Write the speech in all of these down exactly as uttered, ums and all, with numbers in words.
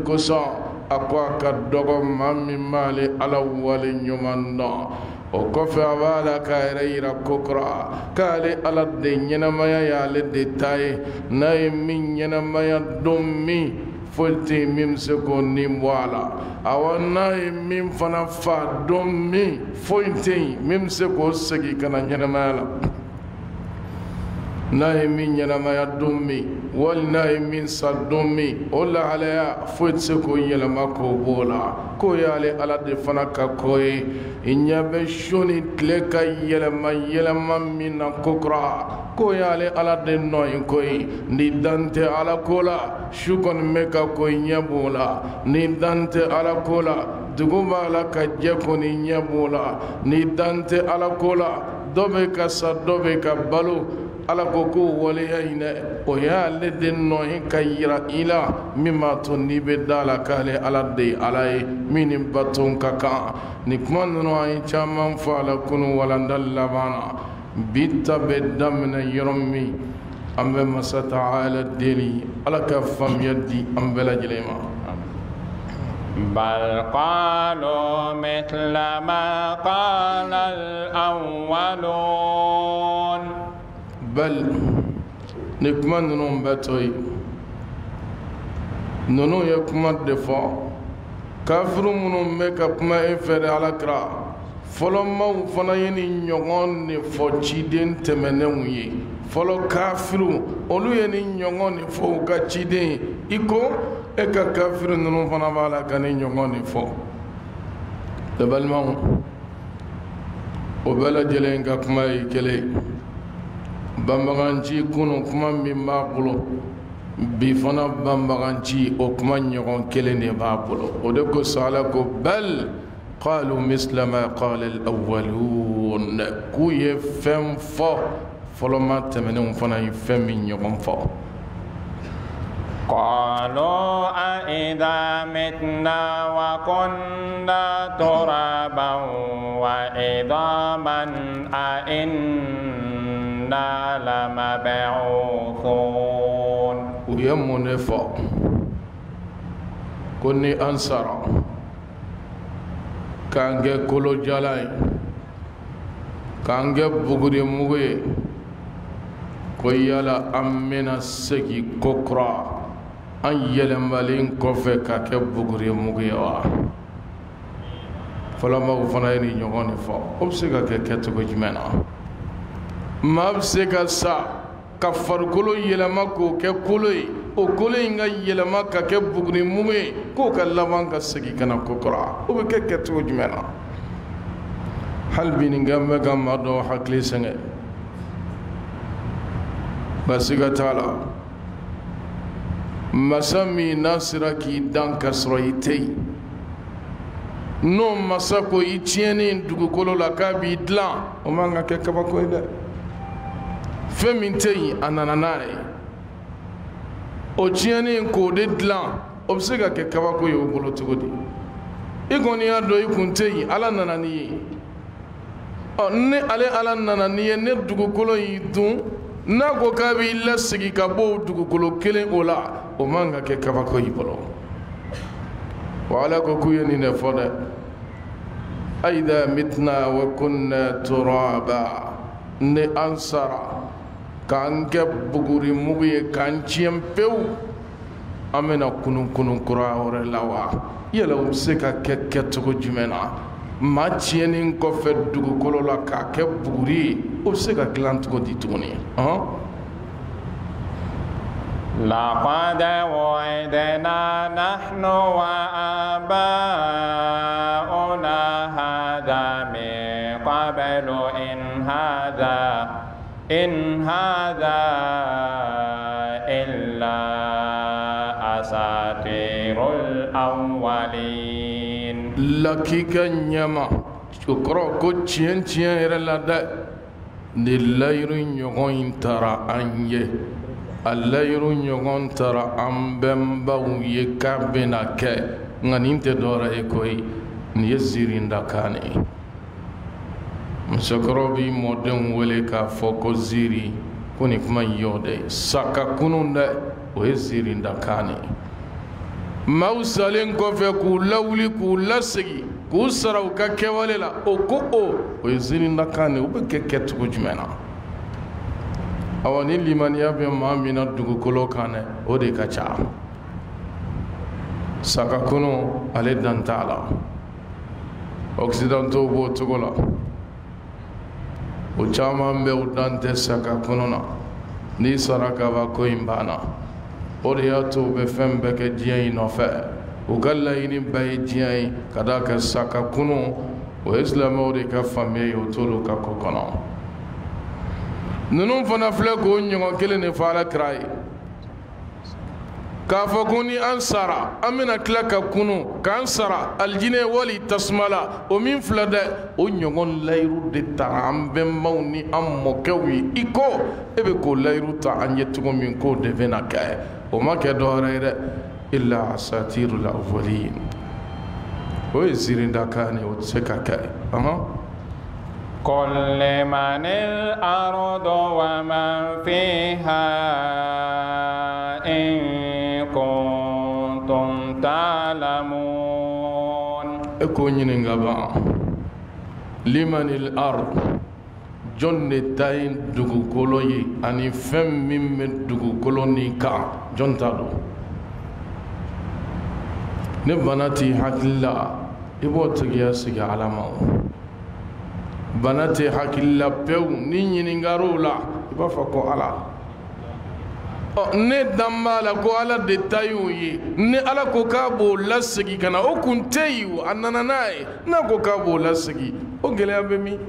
kosa akwa ka dogo mammi mali ala wali nyumanda o kofe awala ka ira kokra kale ala de nyenamaya ya le detail na min nyenamaya dommi folti mim se ko nimwala awana mim fana fa dommi folti mim se ko segi kana nyenamala nahi min yɛlɛmaya dummi wali nahi min sa dummi o lahalaya foyi tɛ se k'o yɛlɛma k'o b'o la k'o y'ale ala de fana ka ko ye i ɲɛ bɛ su ni tile ka yɛlɛma yɛlɛma min na kokura k'o y'ale ala de nɔ ye ko ye ni dan tɛ ala ko la su kɔni bɛ ka ko i ɲɛ b'o la ni dan tɛ ala ko la dugu b'a la ka jɛ kɔni ɲɛ b'o la ni dan tɛ ala ko la dɔ bɛ ka sa dɔ bɛ ka balo ala ko ko waleya in dɛ o y'ale de nɔ ye ka yira i la min b'a to n'i bɛ da la k'ale ala de ye ala ye min ni bato ka kan ni kuma ninnu an ye caman fɔ a la kunu walanda laban na bi ta bɛ daminɛ yɔrɔ min an bɛ masa taala deli ala ka faamuya di an bɛɛ lajɛlen ma. بل قالوا مثل ما قال الأولون بل نكمن نون بتوي نونو يكمن دفع كافر منهم مك كما إفر على كرا فلما فنايني نيوان نفوتشيدين تمنوي فلو كافر أولو يني نيوان نفوتشيدين إكو إكا كافر نون فنا بالا كني نيوان نفو دبل ما وبلا جلين كما يكلي bambaganci kunu kuma min b'a bolo bi fana bambaganci o kuma ɲɔgɔn kelen de b'a bolo o de ko sala ko bal qalu misla ma qala al-awwalun k'u ye fɛn fɔ fɔlɔma tɛmɛnenw fana ye fɛn min ɲɔgɔn fɔ. قالوا أإذا متنا وكنا ترابا وعظاما أإنا لمبعوثون ويمون فا كوني أنصار كان جا كلو جالاي كان جا بغري مغي كويالا أمنا سكي كوكرا an yɛlɛmalen kɔfɛ ka kɛ buguri mugu ye wa fɔlɔmaw fana ye ni ɲɔgɔn de fɔ o bɛ se ka kɛ kɛcogo jumɛn na maa bɛ se ka sa ka farikolo yɛlɛma k'o kɛ kolo ye o kolo in ka yɛlɛma ka kɛ buguri mugu ye k'o ka laban ka segin ka na kokura o bɛ kɛ kɛcogo jumɛn na hali bi nin kan bɛ ka maa dɔw hakili sɛgɛn basi ka t'a la masa min n'a sera k'i dan ka sɔrɔ i tɛ yen n'o masa ko i tiɲɛni dugukolo la k'a b'i dilan o man ka kɛ kabako ye dɛ fɛn min tɛ yen a nana n'a ye o tiɲɛni k'o de dilan o bɛ se ka kɛ kabako ye o bolo cogo di i kɔni y'a dɔn i kun tɛ yen ala nana n'i ye ɔ ni ale ala nana n'i ye ne dugukolo y'i dun n'a ko k'a b'i lasegi ka bɔ o dugukolo kelen o la o man ka kɛ kabako y'i bolo wa ala ko k'u ye nin de fɔ dɛ aida mitna wa kunna turaba ne an sara k'an kɛ buguri mugu ye k'an tiɲɛ pewu an bɛna kunun kunun kura wɛrɛ la wa yala o bɛ se ka kɛ kɛcogo jumɛn na maa tiɲɛni kɔfɛ dugukolo la k'a kɛ buguri ye o bɛ se ka dilan cogo di tuguni لقد وعدنا نحن وآباؤنا هذا من قبل إن هذا إن هذا إلا أساطير الأولين لكيك نيما شكرا كوتشين تشين رلادا نلاير نيغون ترى أنيه alayiru ɲɔgɔn tara an bɛnbaw ye k'a bɛna kɛ nka nin tɛ dɔwɛrɛ ye koyi nin ye ziirinda kan ye musokɔrɔba b'i mɔdenw wele k'a fɔ ko ziiri ko nin kuma in y'o de ye saka kunun dɛ o ye ziirinda kan ye maaw salen kɔfɛ k'u lawuli k'u lasegi k'u sara u ka kɛwale la o ko o o ye zirindakan de o bɛ kɛ kɛcogo jumɛn na awa ni limaniya bɛ maa min na dugukolo kan dɛ o de ka ca sagakunu ale dan t'a la occidentaux b'o cogo la o caman bɛ u dan tɛ sagakunu na n'i sara kabako in banna o de y'a to u bɛ fɛn bɛɛ kɛ diɲɛ in nɔfɛ u ka laɲini bɛɛ ye diɲɛ ye ka d'a kan sagakunu o ye silamɛw de ka faamuya ye o t'olu ka ko kɔnɔ ninnu fana filɛ k'o ɲɔgɔn kelen de fɔ Alakira ye k'a fɔ ko ni an sara an bɛna tila ka kunu k'an sara alijinɛ wali tasuma la o min filɛ dɛ o ɲɔgɔn layiru de ta an bɛnbaw ni an mɔkɛw ye i ko e bɛ k'o layiru ta an ye cogo min k'o de bɛna kɛ o ma kɛ dɔwɛrɛ ye dɛ illa asatirul awwalin o ye zirindakan ye o tɛ se ka kɛ قل لمن الأرض ومن فيها إن كنتم تعلمون أكون ينغبا لمن الأرض جن تاين دوغو كولوي أني فم مم دوغو كولوني كا جن تادو نبناتي حق الله إبو تغيا سيغا علامة banate hakilla pew ni ɲiningaro la i b'a fɔ ko ala ɔ ne danba la ko ala de ta y'o ye ni ala ko k'a b'o lasegi ka na o kun tɛ yen a nana n'a ye n'a ko k'a b'o lasegi o gɛlɛya bɛ min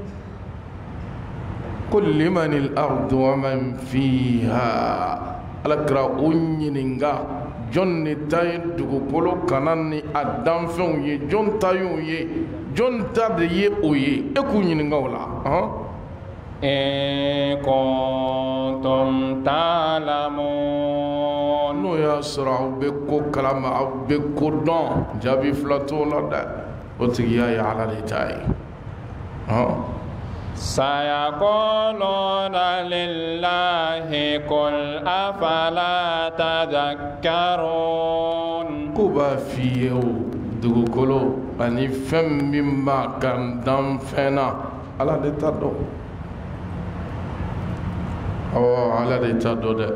ko limanil ardu wa man fiha alakira o ɲininga jɔn ne ta ye dugukolo kana ni a danfɛnw ye jɔn ta y'o ye jɔn ta de ye o ye e k'u ɲininga o la in kuntum ta'lamun n'o y'a sɔrɔ aw bɛ ko kalama aw bɛ ko dɔn jaabi fila t'o la dɛ o tigiya ye ala de ta ye سيقولون لله قل أفلا تذكرون كوبا فيو دغوكولو اني فم مما كان دام فينا على دي تادو او على دي تادو ده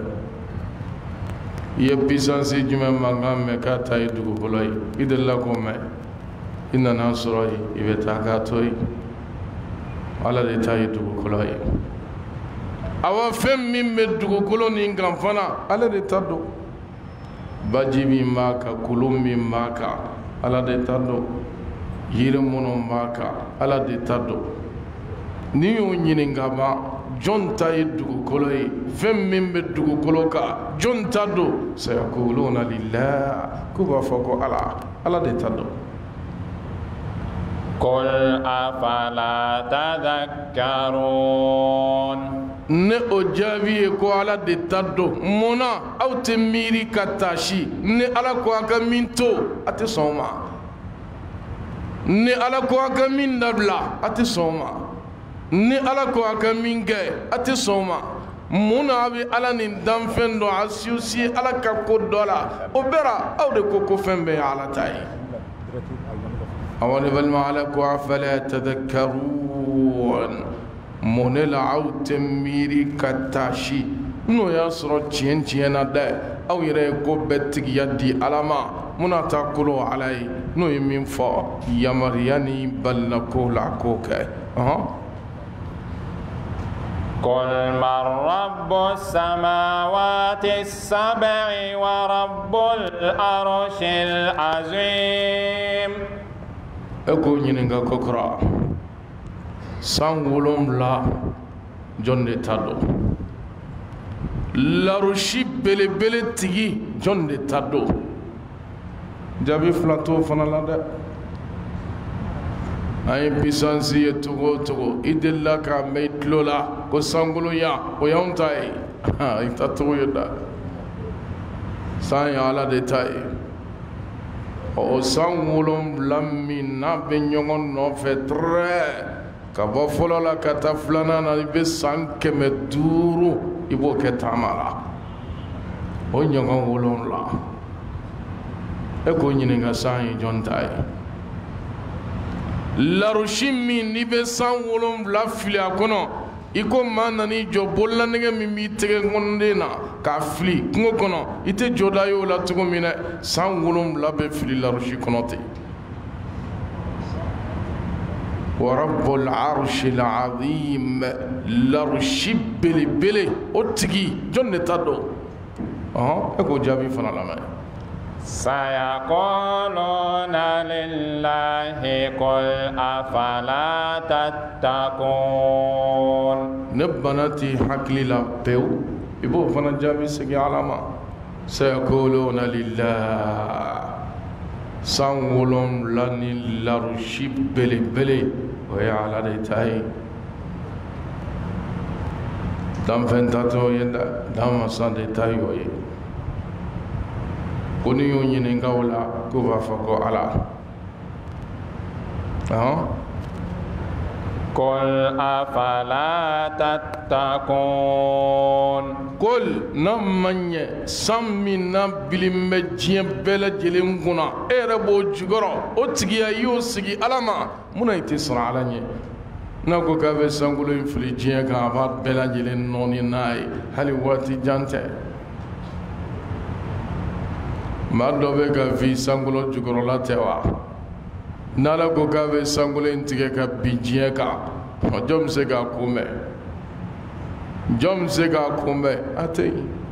يبيسانسي جمع مغام مكاتا يدغوكولو يدلكم إننا سروي يبتاكاتوي ala de ta ye dugukolo ye awa fɛn min bɛ dugukolo nin kan fana ala de ta dɔn baji min b'a kan kolo min b'a kan ala de ta dɔn yiri minnu b'a kan ala de ta dɔn n'i y'o ɲininka ban jɔn ta ye dugukolo ye fɛn min bɛ dugukolo kan jɔn ta dɔn sayakuluna lillah k'u b'a fɔ ko ala ala de ta dɔn قل أفلا تذكرون ne o jaabi ye ko ala de ta dɔn munna aw tɛ miiri ka taasi ni ala ko a ka min to a tɛ sɔn o ma ni ala ko a ka min dabila a tɛ sɔn o ma ni ala ko a ka min kɛ a tɛ sɔn o ma munna a bɛ ala nin danfɛn dɔ a siwsi ala ka ko dɔ la o bɛra aw de ko ko fɛn bɛɛ ye ala ta ye أولي بالمعلق وفلا تذكرون من العو تميري كتاشي نو يسر تشين تشين ده أو يريكو بتك يدي ألما منا تقولوا علي نو يمين فا يمرياني بلكو لعكوك أها قل من رب السماوات السبع ورب العرش العظيم eko ɲininka kokora san wolonwula jɔn de ta dɔn larusi belebele tigi jɔn de ta dɔn jaabi fila t'o fana la dɛ an ye bisansi ye cogo o cogo i delila k'a mɛn i tulo la ko sankolonya o y'anw ta ye i ta cogo ye dɛ san ye ala de ta ye o san wolonwula min n'a bɛ ɲɔgɔn nɔfɛ trɛ ka bɔ fɔlɔ la ka taa filanan na i bɛ san kɛmɛ duuru i b'o kɛ taama la o ɲɔgɔn wolonwula eko ɲininka san ye jɔn ta ye larusi min n'i bɛ san wolonwula fili a kɔnɔ i ko maa nan'i jɔ bololanɛgɛ min b'i tɛgɛ kɔnɔnden na k'a fili kungo kɔnɔ i tɛ jɔda ye o la cogo min dɛ san wolonwula bɛ fili larusi kɔnɔ ten wa rabbul arshil azim larusi belebele o tigi jɔn de ta dɔn ɔhɔn e k'o jaabi fana lamɛn سيقولون لله قل أفلا تتقون نبنتي حكلي لا بيو يبو فنا جابي سجي علامة سيقولون لله سانولون لني لارشي بلي بلي وهي على ديتاي دام فنتاتو يندا دام سان ديتاي وي koni yo ɲininka o la ko b'a fɔ ko ala ɔhɔn قل أفلا تتقون قل نمن سمينا بلما جيم بلا جلين كنا إربو جغرا أتجيا يوسجي ألما منا يتسرع على نكو كافي سانغولو ينفلي جيا كافات بلا جلين نوني ناي هل واتي جانته ما دوبه كافي سانغولو جغرا لا توا nala ko ka be sangulen tige ka bijiye ka jom se ga kume jom se ga kume ate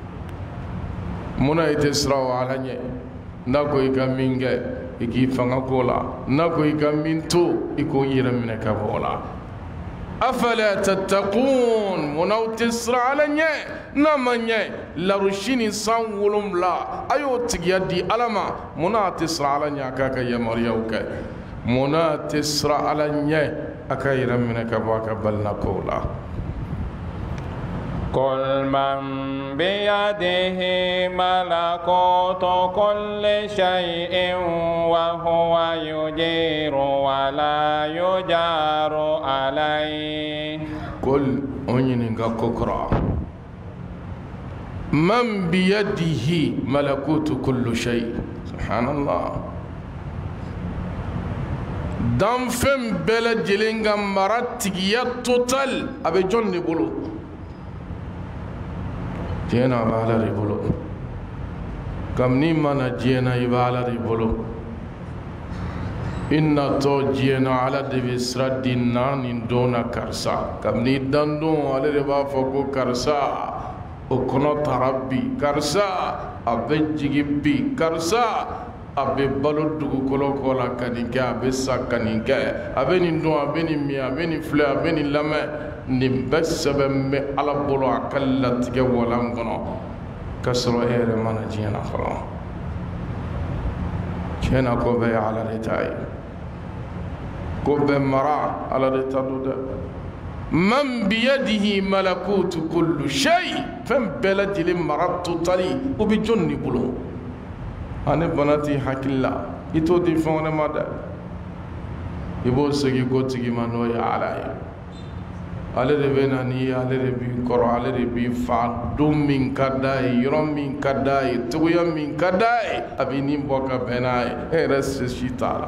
muna ite sraw ala nye nako ika minge iki fanga kola nako ika minto iko yira mine ka bola afala tattaqun muna utisra ala nye namanye la rushini sangulum la ayo tigiya di alama muna tisra ala nya ka ka yamariya uke muna tisra ala nye akayira mine kabaka balna kola قل من بيده ملكوت كل شيء وهو يجير ولا يجار عليه قل أنينغا كوكرا من بيده ملكوت كل شيء سبحان الله دام فم بلا جلنغا مراتيا توتال ابي جون بولو جينا بالا ريبولو كم نيمانا جينا يبالا ريبولو إن تو جينا على دبسرا دينان دون كرسا كم ني دندون على ربا فوكو كرسا وكنو تربي كرسا ابي جيبي كرسا abe balo dugu kolo kola kaninke abe sa kaninke abe ni don abe ni mi abe ni fle abe ni lame ni besebe me ala bolo akalla tige walan kono kasro ere mana jina khalo kena ko be ala retay ko be mara ala retadude man biyadihi malakutu kullu shay fam baladi maratu tali ubi jonni bulu ane banati hakilla ito di fone mada ibo segi gotigi mano ya alay ale de benani ale de bi koro ale de bi fa dum min kadai yoro min kadai tuya min kadai abini boka benai eres shitala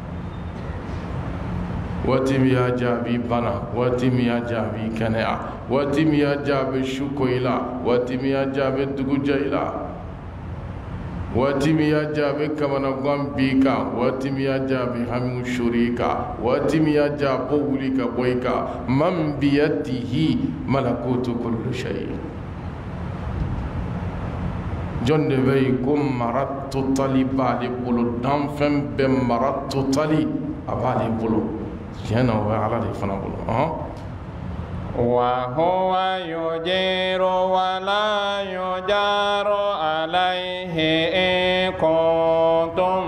wati mi ya jabi bana wati mi ya jabi kanea wati mi ya jabi shukoila wati mi ya jabi dugujaila watimi ya jabe kamana gwambika watimi ya jabe hamu shurika watimi ya jabo wulika boyka man biyadihi malakutu kullu shay jonde bay kum maratu talibali bulu dam fem be maratu tali abali bulu jena wa ala di fana bulu ha وهو يجير ولا يجار عليه إن كنتم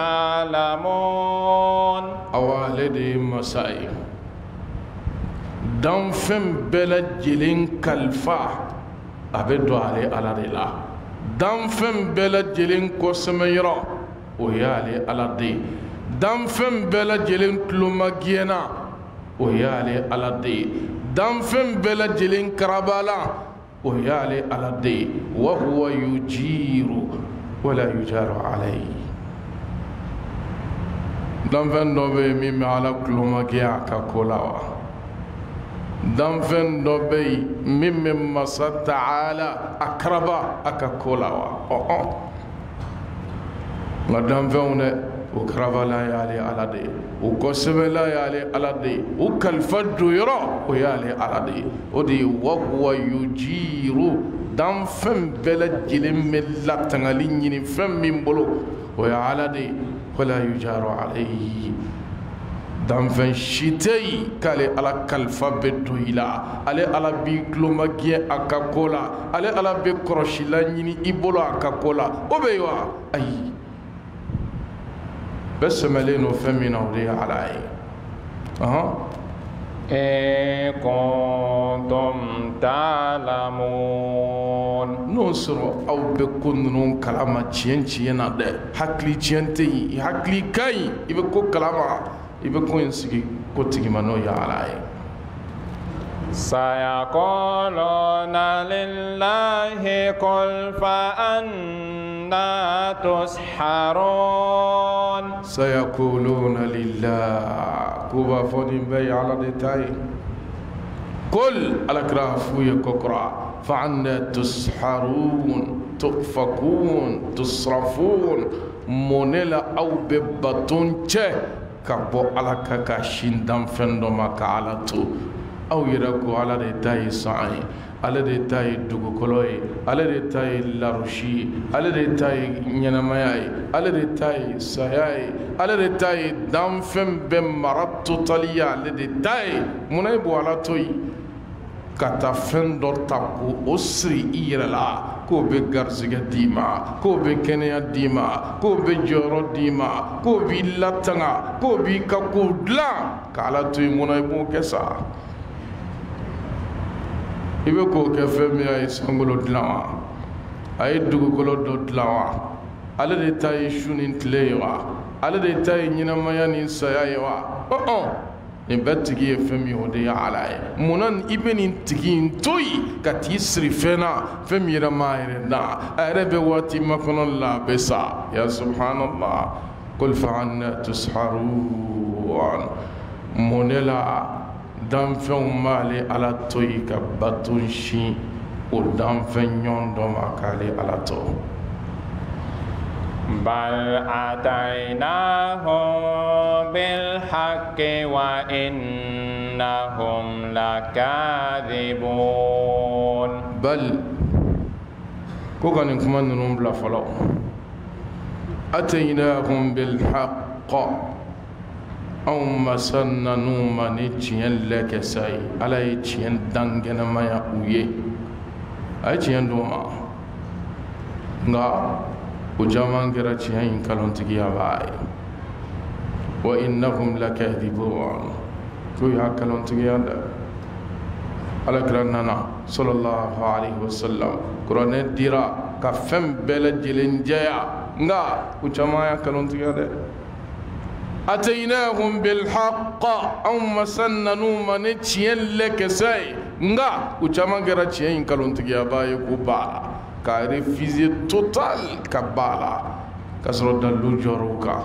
تعلمون أوالدي مسائي دم فم بلا جلين كالفا أبدو علي على رلا دم فم بلا جلين كوسميرا ويالي على دي دم فم بلا جلين كلوماجينا ويالي على دي دم فم بلا جلين كربالا ويالي على دي وهو يجير ولا يجار عليه danfɛn dɔ bɛ yen min bɛ ala tulomagɛ a ka ko la wa danfɛn dɔ bɛ yen min bɛ masa taala a karaba a ka ko la wa ɔhɔn nka danfɛnw dɛ o karabala y'ale ala de ye o kɔsɛbɛla y'ale ala de ye o kalifa doyɔrɔ o y'ale ala de ye o de ye wahuwa yujiru danfɛn bɛɛ lajɛlen bɛ latangali ɲini fɛn min bolo o ye ala de ye wala yujaru alayhi danfɛn si tɛ yen k'ale ala kalifa bɛ don i la ale ala b'i tulomagɛ a ka ko la ale ala bɛ kɔlɔsila ɲini i bolo a ka ko la o bɛ yen wa ayi bɛɛ sɛmɛlen don fɛn min na o de ye ala ye ɔhɔn in kuntum ta'lamun n'o sɔrɔ aw bɛ ko ninnu kalama tiɲɛ tiɲɛ na dɛ hakili tiɲɛ tɛ yen i hakili ka ɲi i bɛ ko kalama i bɛ ko in sigi ko tigi ma n'o ye ala ye sayaquluna lillahi qul fa anna tusharun sayaquluna lillah ko b'a fɔ nin bɛɛ ye ala de ta ye qul ala kira f'u ye kokura fa anna tusharun tufakun tusrafun mun ne la aw bɛ baton cɛ ka bɔ ala ka ka sin danfɛn dɔ ma ka ala to aw yɛrɛ ko ala de ta ye san ye ale de ta ye dugukolo ye ale de ta ye larusi ye ale de ta ye ɲɛnamaya ye ale de ta ye saya ye ale de ta ye danfɛn bɛɛ mara totali ye ale de ta ye munna i bɔ ala to yen ka taa fɛn dɔ ta ko o siri i yɛrɛ la k'o bɛ garizigɛ d'i ma k'o bɛ kɛnɛya d'i ma k'o bɛ jɔyɔrɔ d'i ma k'o b'i latanga k'o b'i ka ko dilan k'ala to yen munna i b'o kɛ sa i bɛ k'o kɛ fɛn min a ye sankolo dilan wa a ye dugukolo dɔ dilan wa ale de ta ye su ni tile ye wa ale de ta ye ɲɛnamaya ni saya ye wa ɔhɔn nin bɛɛ tigi ye fɛn min o de ye ala ye munna i bɛ nin tigi in to yen ka t'i siri fɛn na fɛn min yɛrɛ m'a yɛrɛ da a yɛrɛ bɛ waati makɔnɔ la a bɛ sa ya subhanallah qul fa anna tusharun mun de la danfɛnw m'ale ala to yen ka baton sin o danfɛn ɲɔgɔn dɔ ma k'ale ala to بل أتيناهم بالحق وإنهم لكاذبون بل كوكان كمان نمبلا فلو أتيناهم بالحق أو مسنا نوما نتشين لك ساي على يتشين دنجنا ما يقوي أتشين دوما o jaman kɛra tiɲɛ in kalontigiya b'a ye wa innahum lakadibun k'u y'a kalontigiya dɛ alakira nana sallallahu alaihi wasallam kuranɛ dira ka fɛn bɛɛ lajɛlen jɛya nka u caman y'a kalontigiya dɛ ataynahum bilhaqqa anw ma sannanu ma ni tiɲɛ lɛkɛsɛ ye nka u caman kɛra tiɲɛ in kalontigiya b'a ye k'u b'a la ka refuser total ka bala ka sɔrɔ dalu jɔrɔ kan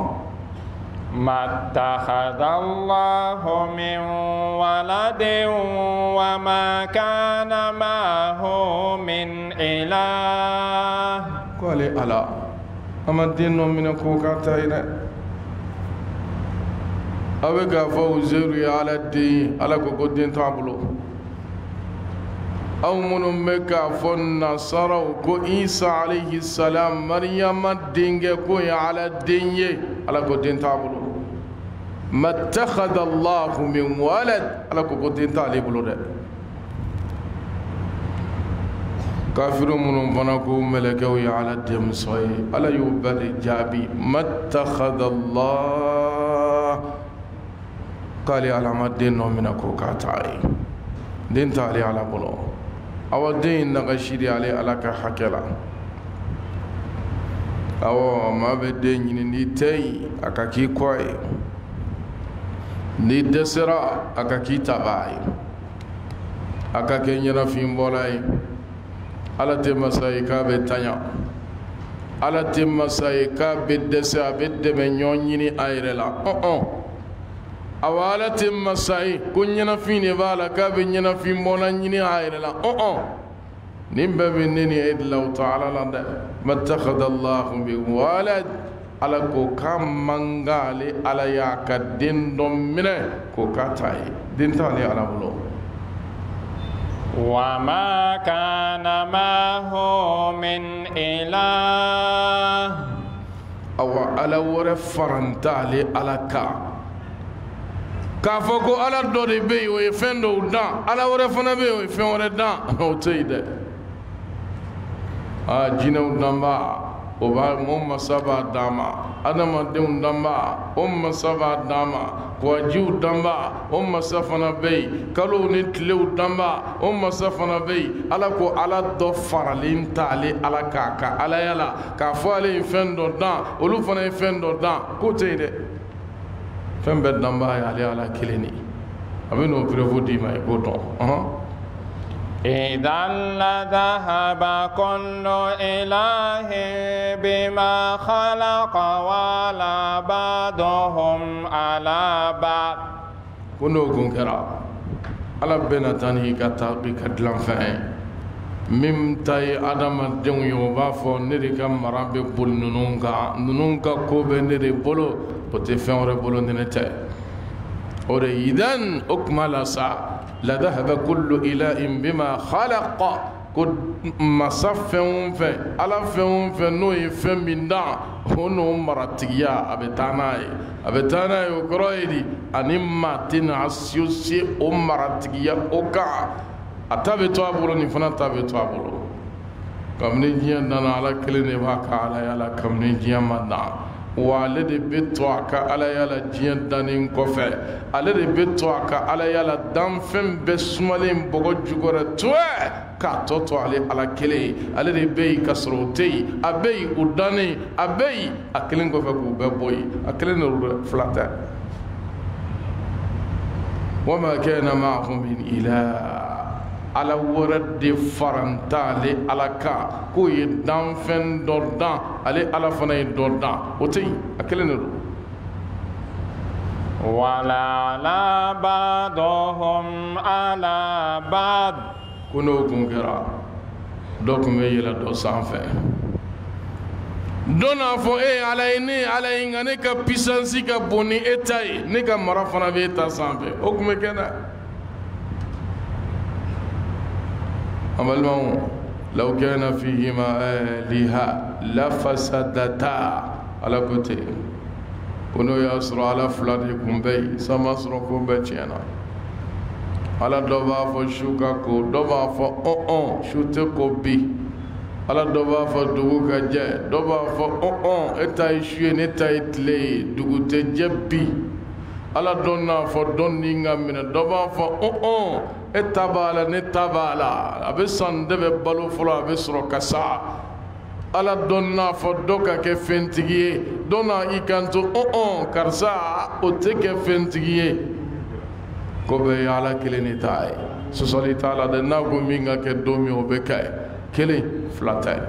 ما اتخذ الله من ولد وما كان معه من إله قال ألا أما الدين من كوكاتين أبي كفو زيري على الدين على كوكو الدين تعبلو أو من مكة فالنصارى كو عيسى عليه السلام مريم الدين كو على الدين على كو الدين تعبلو ما اتخذ الله من ولد على كو الدين تعبلو ده كافر من فنكو ملكوي على الدين صحيح على يوبل جابي ما اتخذ الله قال على ما الدين منكو كاتاي دين تعالي على بلو أو الدين نغشيري عليه على كحكلا أو ما بدين نيتي أكاكي كوي نيدسرا أكاكي تباي أكاكي نيرا في مبولاي على تمساي كابي تانيا ala timmasay ka biddesa bidde be nyonyini ayrela oh oh awala timmasay kunyana fini bala ka be nyana fi mona nyini ayrela oh oh nimbe binni idlaw ta'ala la mattakhadha allah bi walad ala ko kamangale ala ya ka din dom mine ko katai din tali ala bulo وما كان معه من إله أو على ورفرن تالي على كا كافوكو على دوري بي ويفندو دا على ورفنا بي ويفندو دا أو تيدا آه جينو دمبا وبا مم سبا داما أدم دم دمبا أم سبا داما واجو دمبا أم سفنا بي كلو نتلو دمبا أم سفنا بي على كو على دفر لين تالي على كاكا على يلا كافوالي فندو دا ولو فنا فندو دا كوتي ده فم بدمبا يالي على كليني أبينو بريفو دي ما يبودون أها إذا لذهب كل إله بما خلق ولا بعضهم على بعض كنو كنكرا على بنتاني كتاقي كدلان فين مم تاي آدم الدين يوبافو نريكا مرابي بول ننونكا ننونكا كوبي نري بولو بتفين ربولو ننتاي أوري إذن أكمل سا لذهب كل إله بما خلق كد مصفهم في على فهم في نوي فهم من دا هنو مرتيا أبتاناي أبتاناي وكرويدي أنما تنعسيوسي أمرتيا أوكا أتابتوا أبولو نفنا تابتوا أبولو كم نجيا دانا على كل نباك على يلا كم نجيا مدنا والذي بتوعك على يلا جين دانين كوفي الذي بتوعك على يلا دم فم بسمالين بوجوغورة توه كاتوتو على على كلي الذي بي كسروتي أبي وداني أبي أكلين كوفي كوبي أكلين فلاتا وما كان معهم من إله على ورد فرنتالي على كا كوي دام فن دوردان علي على فناي دوردان وتي أكلنا ولا على بعضهم على بعض كنو كنكرا دوكم يلا دو سانفه دونا فو اي على اني على انغاني كا بيسانسي كا بوني اتاي نيكا مرافنا بيتا سانفه اوكم كنا أمالهم لو كان فيهما آلهة لفسدتا على كتير كنو يسر على فلادكم بي سمسركم بيتينا على دبا فشوكا كو دبا فو أو أو شوتكو بي على دبا فدوكا جاي دبا فو أو أو إتاي شوي نتاي تلي دوكو تجبي على دونا فو دونينغا من دبا فو أو أو etabala ne tabala abe sande be balo folo abe soro kasa ala donna fo doka ke fentigie dona ikanto o o karsa o te ke fentigie ko be ala keleni tay so soli taala de nago minga ke domi o be kay kele flatay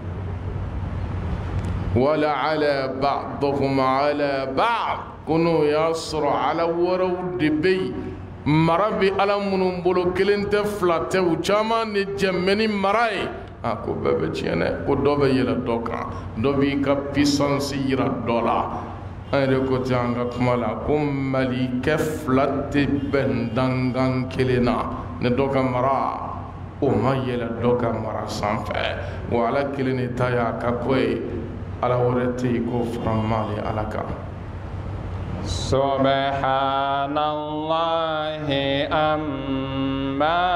wala ala ba'dhum ala ba'd kunu yasra ala waraw dibi marabi ala munun bolo kelente flate u chama ne jemmeni marai ako bebe tiene ko dobe yela doka dobi ka puissance yira dola ayre ko tanga kumala kum mali ke flate bendangan kelena ne doka mara o mayela doka mara sanfe wala kelene taya ka koy ala worete ko framali alaka سبحان الله أما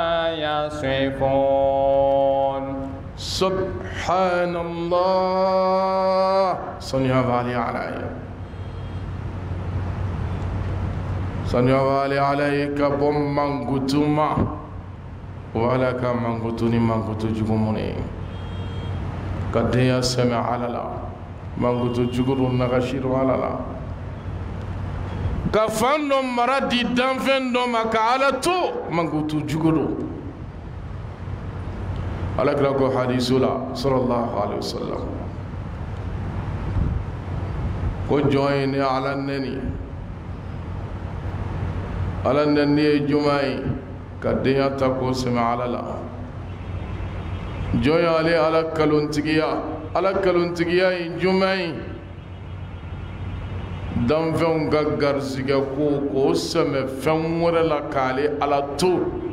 يصفون سبحان الله صنع بالي علي صنع بالي عليك بوم مانغوتوما ولا كم مانغوتوني مانغوتو جوموني قد يسمع على لا مانغوتو جوغرو نغشير على لا ka fan dɔ mara di danfɛn dɔ ma ka ala to mankutu jugu do alakira ko hadisu la sallallahu alaihi wasallam ko joyni ala neni ala neni jumai kadiya tako sima ala la joy ale ala kaluntigiya ala kaluntigiya jumai dan fɛnw ka garisɛgɛ ko k'o sɛmɛ fɛn wɛrɛ la k'ale ala to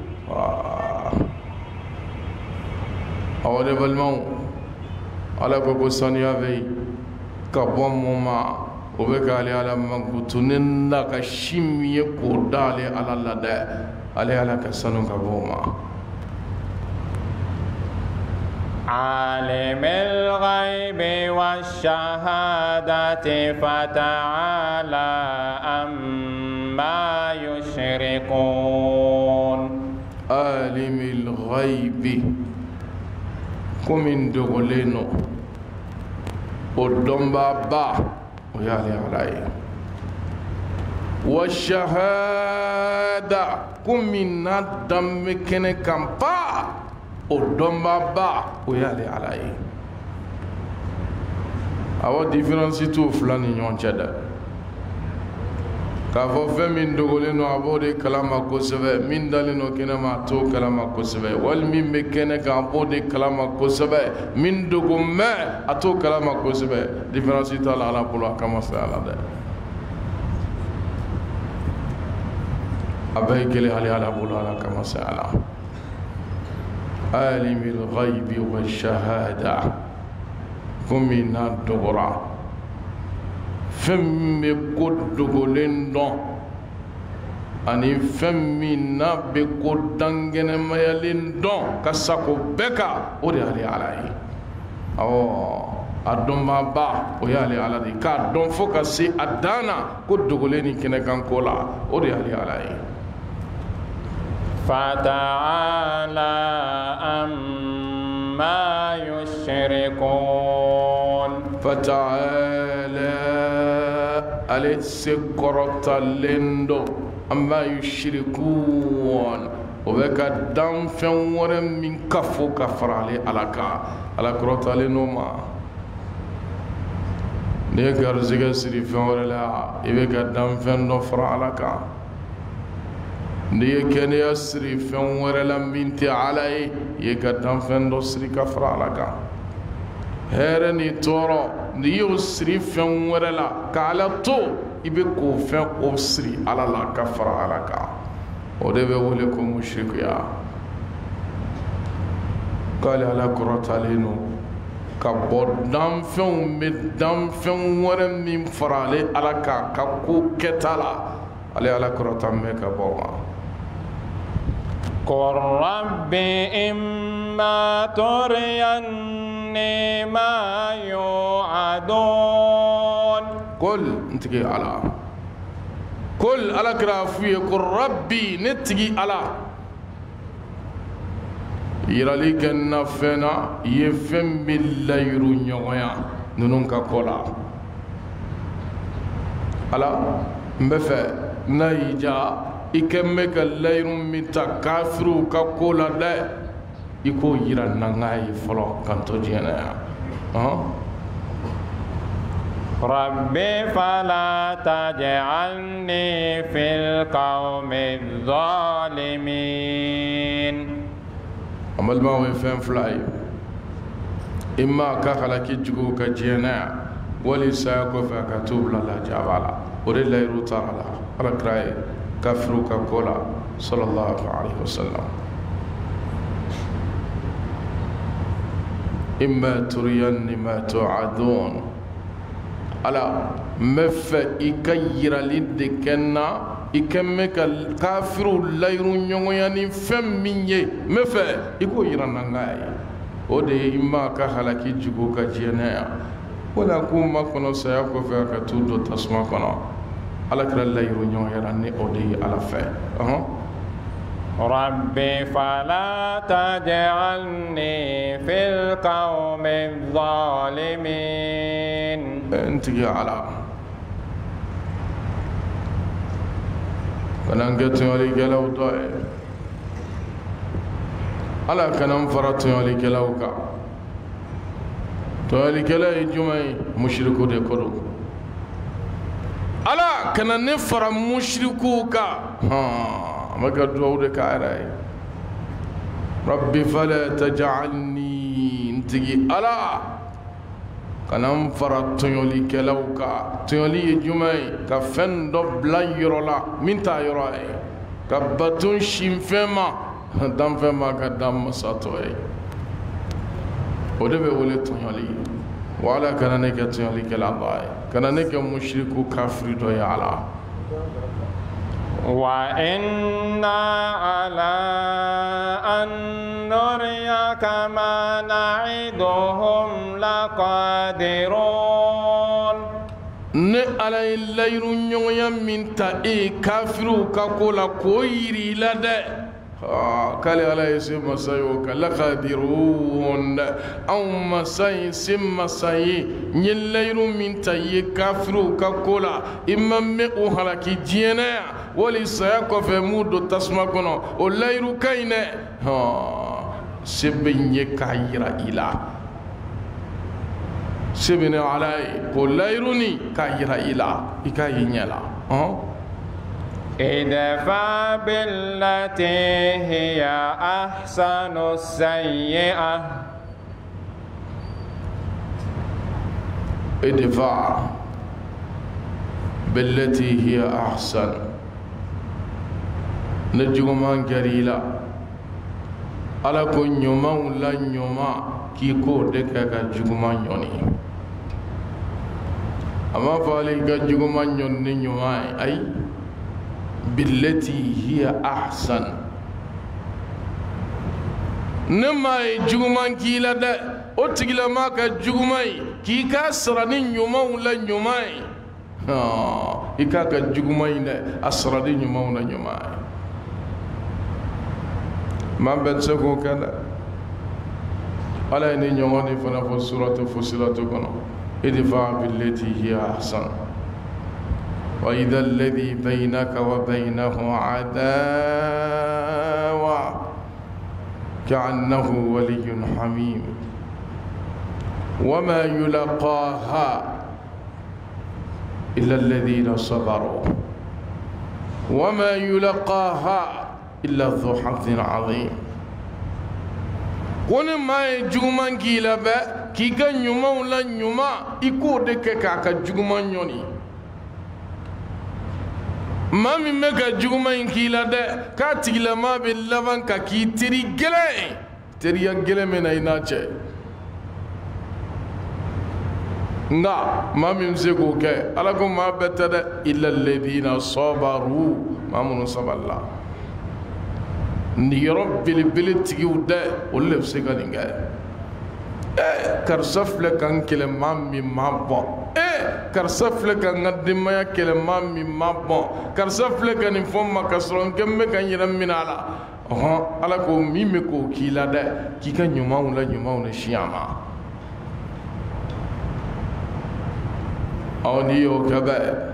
aw de balimaw ala ko ko saniya bɛ ka bɔ mun ma o bɛ k'ale ala mankutu ni na ka si min ye k'o d'ale ala la dɛ ale ala ka sanu ka bɔ o ma. عالم الغيب والشهادة فتعالى عما يشركون. عالم الغيب كمن دغلينو ودمبا با ويالي علي والشهادة كمن ندم كن كمبا o dɔnba ba o y'ale ala ye awa différence t'o fila ni ɲɔgɔn cɛ dɛ k'a fɔ fɛn min dogolen don a b'o de kalama kosɛbɛ min dalen don kɛnɛ ma a t'o kalama kosɛbɛ wali min bɛ kɛnɛ kan a b'o de kalama kosɛbɛ min dogo mɛ a t'o kalama kosɛbɛ différence t'a la ala bolo a kama fɛ ala dɛ a bɛɛ ye kelen ale ala bolo ala kama fɛ ala. عالم الغيب والشهادة كمنا دغرا فم بكود دغولين دون أني فمنا بكود دنجن ميالين دون كساكو بكا ودي علي علي أو أدوم بابا ويالي على دي كادون فوكسي أدانا كود دغولين كنكان كولا ودي علي علي. فتعالى عما يشركون. فتعالى على سكرة اللندو عما يشركون وبك دم فنور من كفو كفر علي على على كرة لنوما نيكر زيغا سري فنور لا يبك دم فنور فر على ni ye kɛnɛya siri fɛn wɛrɛ la min tɛ ala ye i ye ka dan fɛn dɔ siri ka fara ala kan hɛrɛ ni tɔɔrɔ ni y'o siri fɛn wɛrɛ la ka ala to i bɛ k'o fɛn o siri ala la ka fara ala kan o de bɛ wele ko musirikuya k'ale ala kɔrɔtalen don ka bɔ danfɛnw bɛ danfɛn wɛrɛ min fara ale ala kan ka ko kɛta la ale ala kɔrɔtan bɛ ka bɔ ma. قل رب إما تريني ما يوعدون. قل نتجي على قل على كرافية قل ربي نتجي على يراليك النفنا يفهم بالله يرونيويا ننونك قولا على مفا نايجا ikemme ka layrum mita kafiru ka kola da iko yira nangai folo kanto jena ha rabbi fala taj'alni fil qawmi zalimin. amal ma we fen fly imma ka khalaki jugo ka jena wali sa ko fa ka tubla la jabala ore layru tarala ala kraye كفروا كقولا صلى الله عليه وسلم. إما ترين ما توعدون على مف إكير لدكنا إكمك الكافر لا يرون يعني فم مني مف إكو يرنعاي ودي إما كهلاكي جوكو كجينا ولا كوما كنا سيأكو فيك تودو تسمع كنا على كل لا يرون يعني أودي على فعل أها ربي فلا تجعلني في القوم الظالمين. أنت يا على كنان كتولي كلاو توي على كنان فرتولي كلاوكا تولي كلا يجمعي مشركو دكرو ala kana ne fara mushriku ka ha maka duwawu de ka ara rabbi fala taj'alni ntigi ala kana fara tonyoli kelauka tonyoli jumai ka fen do bla yorola minta yoro ay ka batun shimfema dam fema ka dam sato ay o de be wole tonyoli wala kana ne ka tonyoli kela bay kana ne ka mushriku kafir do ya ala wa inna ala an nuriyaka ma na'iduhum laqadirun ne ala layru nyoya minta e kafiru ka kola ko yiri la de ha kale ala yese masayo kala qadirun aw masay sim masay ni layru minta e kafiru ka kola imma me o halaki jiena wali saya ko fe mudo tasma kono o layru kayne ha sebe nye kayira ila sebe ne alai ko layruni kayira ila ikayi nyala ha idfa billati hiya ahsanu sayyi'ah idfa billati hiya ahsan najuma garila ala ko ɲumanw la ɲuman k'i k'o de kɛ ka juguman ɲɔni a ma fɔ ale ka juguman ɲɔni ni ɲuman ye ayi billati hiya ahsan ne ma ye juguman k'i la dɛ o tigilama ka juguman ye k'i k'a sara ni ɲumanw la ɲuman ye i k'a ka juguman ye dɛ a sara ni ɲumanw la ɲuman ye man bɛ se k'o kɛ dɛ ala ye ni ɲɔgɔn ni fana fɔ suratu fusilatu kɔnɔ idfa billati hiya ahsan wa idha alladhi baynaka wa baynahu adawa ka'annahu waliyyun hamim وما يلقاها إلا الذين صبروا وما يلقاها إلا ذو حظ عظيم woni ma juguman ki la be ki ga nyuma la nyuma iko de ke ka ka juguman nyoni mami me ka juguman ki la de ka tigila ma be laban ka ki tiri gele tiri ya gele me na ina che nga mami mse ko ke ala ko ma betta de illa alladhina sabaru mamun saballa ni yoro bil bil tigiw de o le se ka ninga e kar safle kan kele mammi mabbo e kar safle kan ngadima ya kele mammi mabbo kar safle kan fomma kasron kemme kan yiram minala oh ala ko mimi ko kila de ki kan nyuma wala nyuma wala shiyama awni yo kabe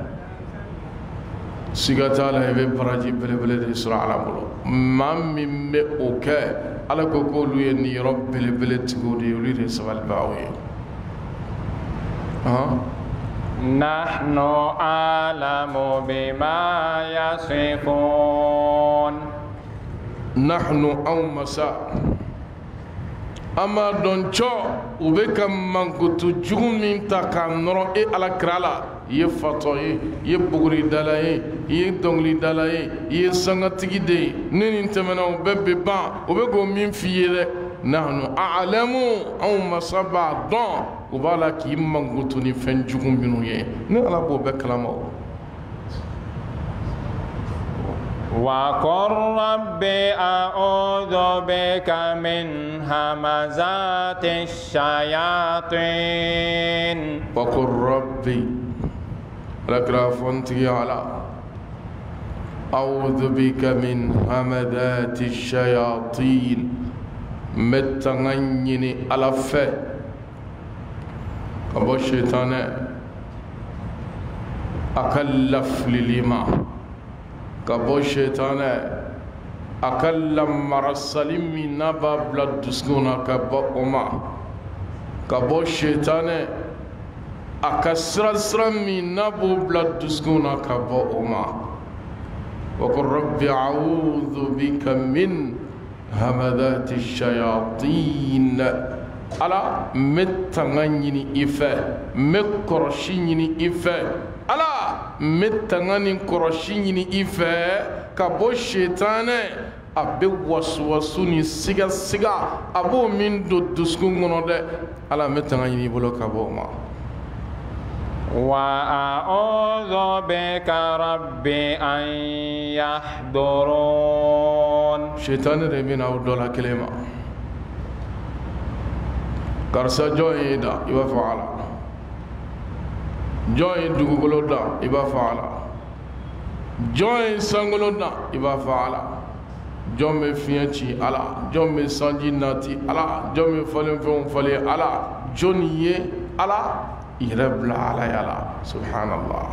sigata la hebe paraji bele bele de sura ala bolo mammi me oke ala ko ko lu ye ni rob bele bele tigo de yuli de sabal bawi ha nahnu alamu bima yasifun nahnu aw masa ama don cho ube kam mankutu jugumin ta kan noro e ala krala ye fato ye ye buguri dala ye ye dongli dala ye ye sangatigi de nini temena ube be ban ube go min fiye de nahnu a'lamu aw masaba don ubala ki mankutu ni fen jugum binu ye ne ala bo be kalama وقل رب أعوذ بك من همزات الشياطين وقل ربي لك رافنتي على أعوذ بك من همزات الشياطين متغنيني على فه أبو الشيطان أكلف للإمام kabo shaytana akalla marasalimi naba blood duskuna kabo oma kabo shaytana أكسر سرمي نبو بلا دسكونا كبو أما وقل رب أعوذ بك من همذات الشياطين ألا متغنيني إفا مكرشيني إفا ألا متغني كرشيني إفا كبو الشيطان أبي وسوسوني سيغا سيغا أبو من دو دسكونا ده ألا متغنيني بلو كبو أما وأعوذ بك ربي أن يحضرون شيطان ربين أو دولا كلمة كارسا جوي دا يبا فعلا جوي دوغولو دا يبا فعلا جوي سانغولو دا يبا فعلا جومي فيانشي على جومي سانجي ناتي على جومي فلن فون فلي على جوني على يربلا على يلا سبحان الله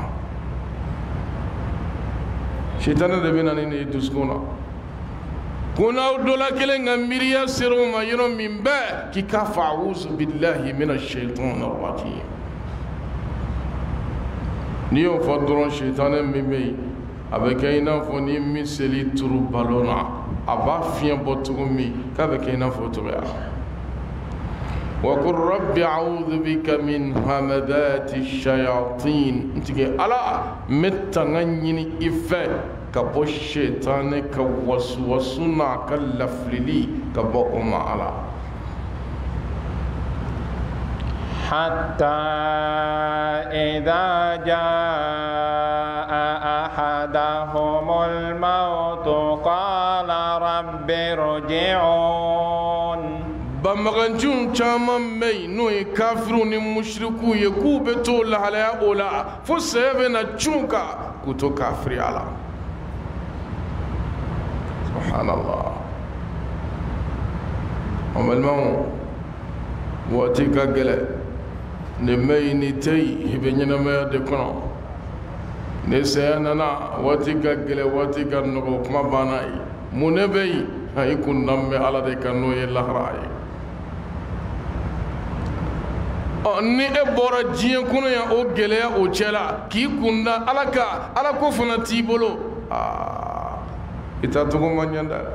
شيطان ربنا ني دسكونا كنا دولا كلن غمبيريا سيروما يرو من با كي كاف اعوذ بالله من الشيطان الرجيم نيو فدرون شيطان ميمي ابكاينا فوني مسلي ترو بالونا ابا فين بوتومي كابكاينا فوتويا وقل رب أعوذ بك من همذات الشياطين انتي على متغنيني إفا كبو الشيطان كوسوسنا كاللفللي كبو أما على حتى إذا جاء أحدهم الموت قال رب ارجعون bamaganjun caman mai n'o ye kafiru ni mushriku ye k'u bɛ to lahalaya o la fo saya bɛ na cun kan k'u to kafiriya la subhanallah an balimaw waati ka gɛlɛn ni mai ni tɛ yen i bɛ ɲɛnamaya de kɔnɔ ni saya nana waati ka gɛlɛn waati ka nɔgɔ kuma banna ye mun ne bɛ yen i kun dan bɛ ala de kan n'o ye lahara ye ni e bɔra diɲɛ kɔnɔ yan o gɛlɛya o cɛ la k'i kunda ala ka ala ko fana t'i bolo aa i taacogo man ɲɛ dɛ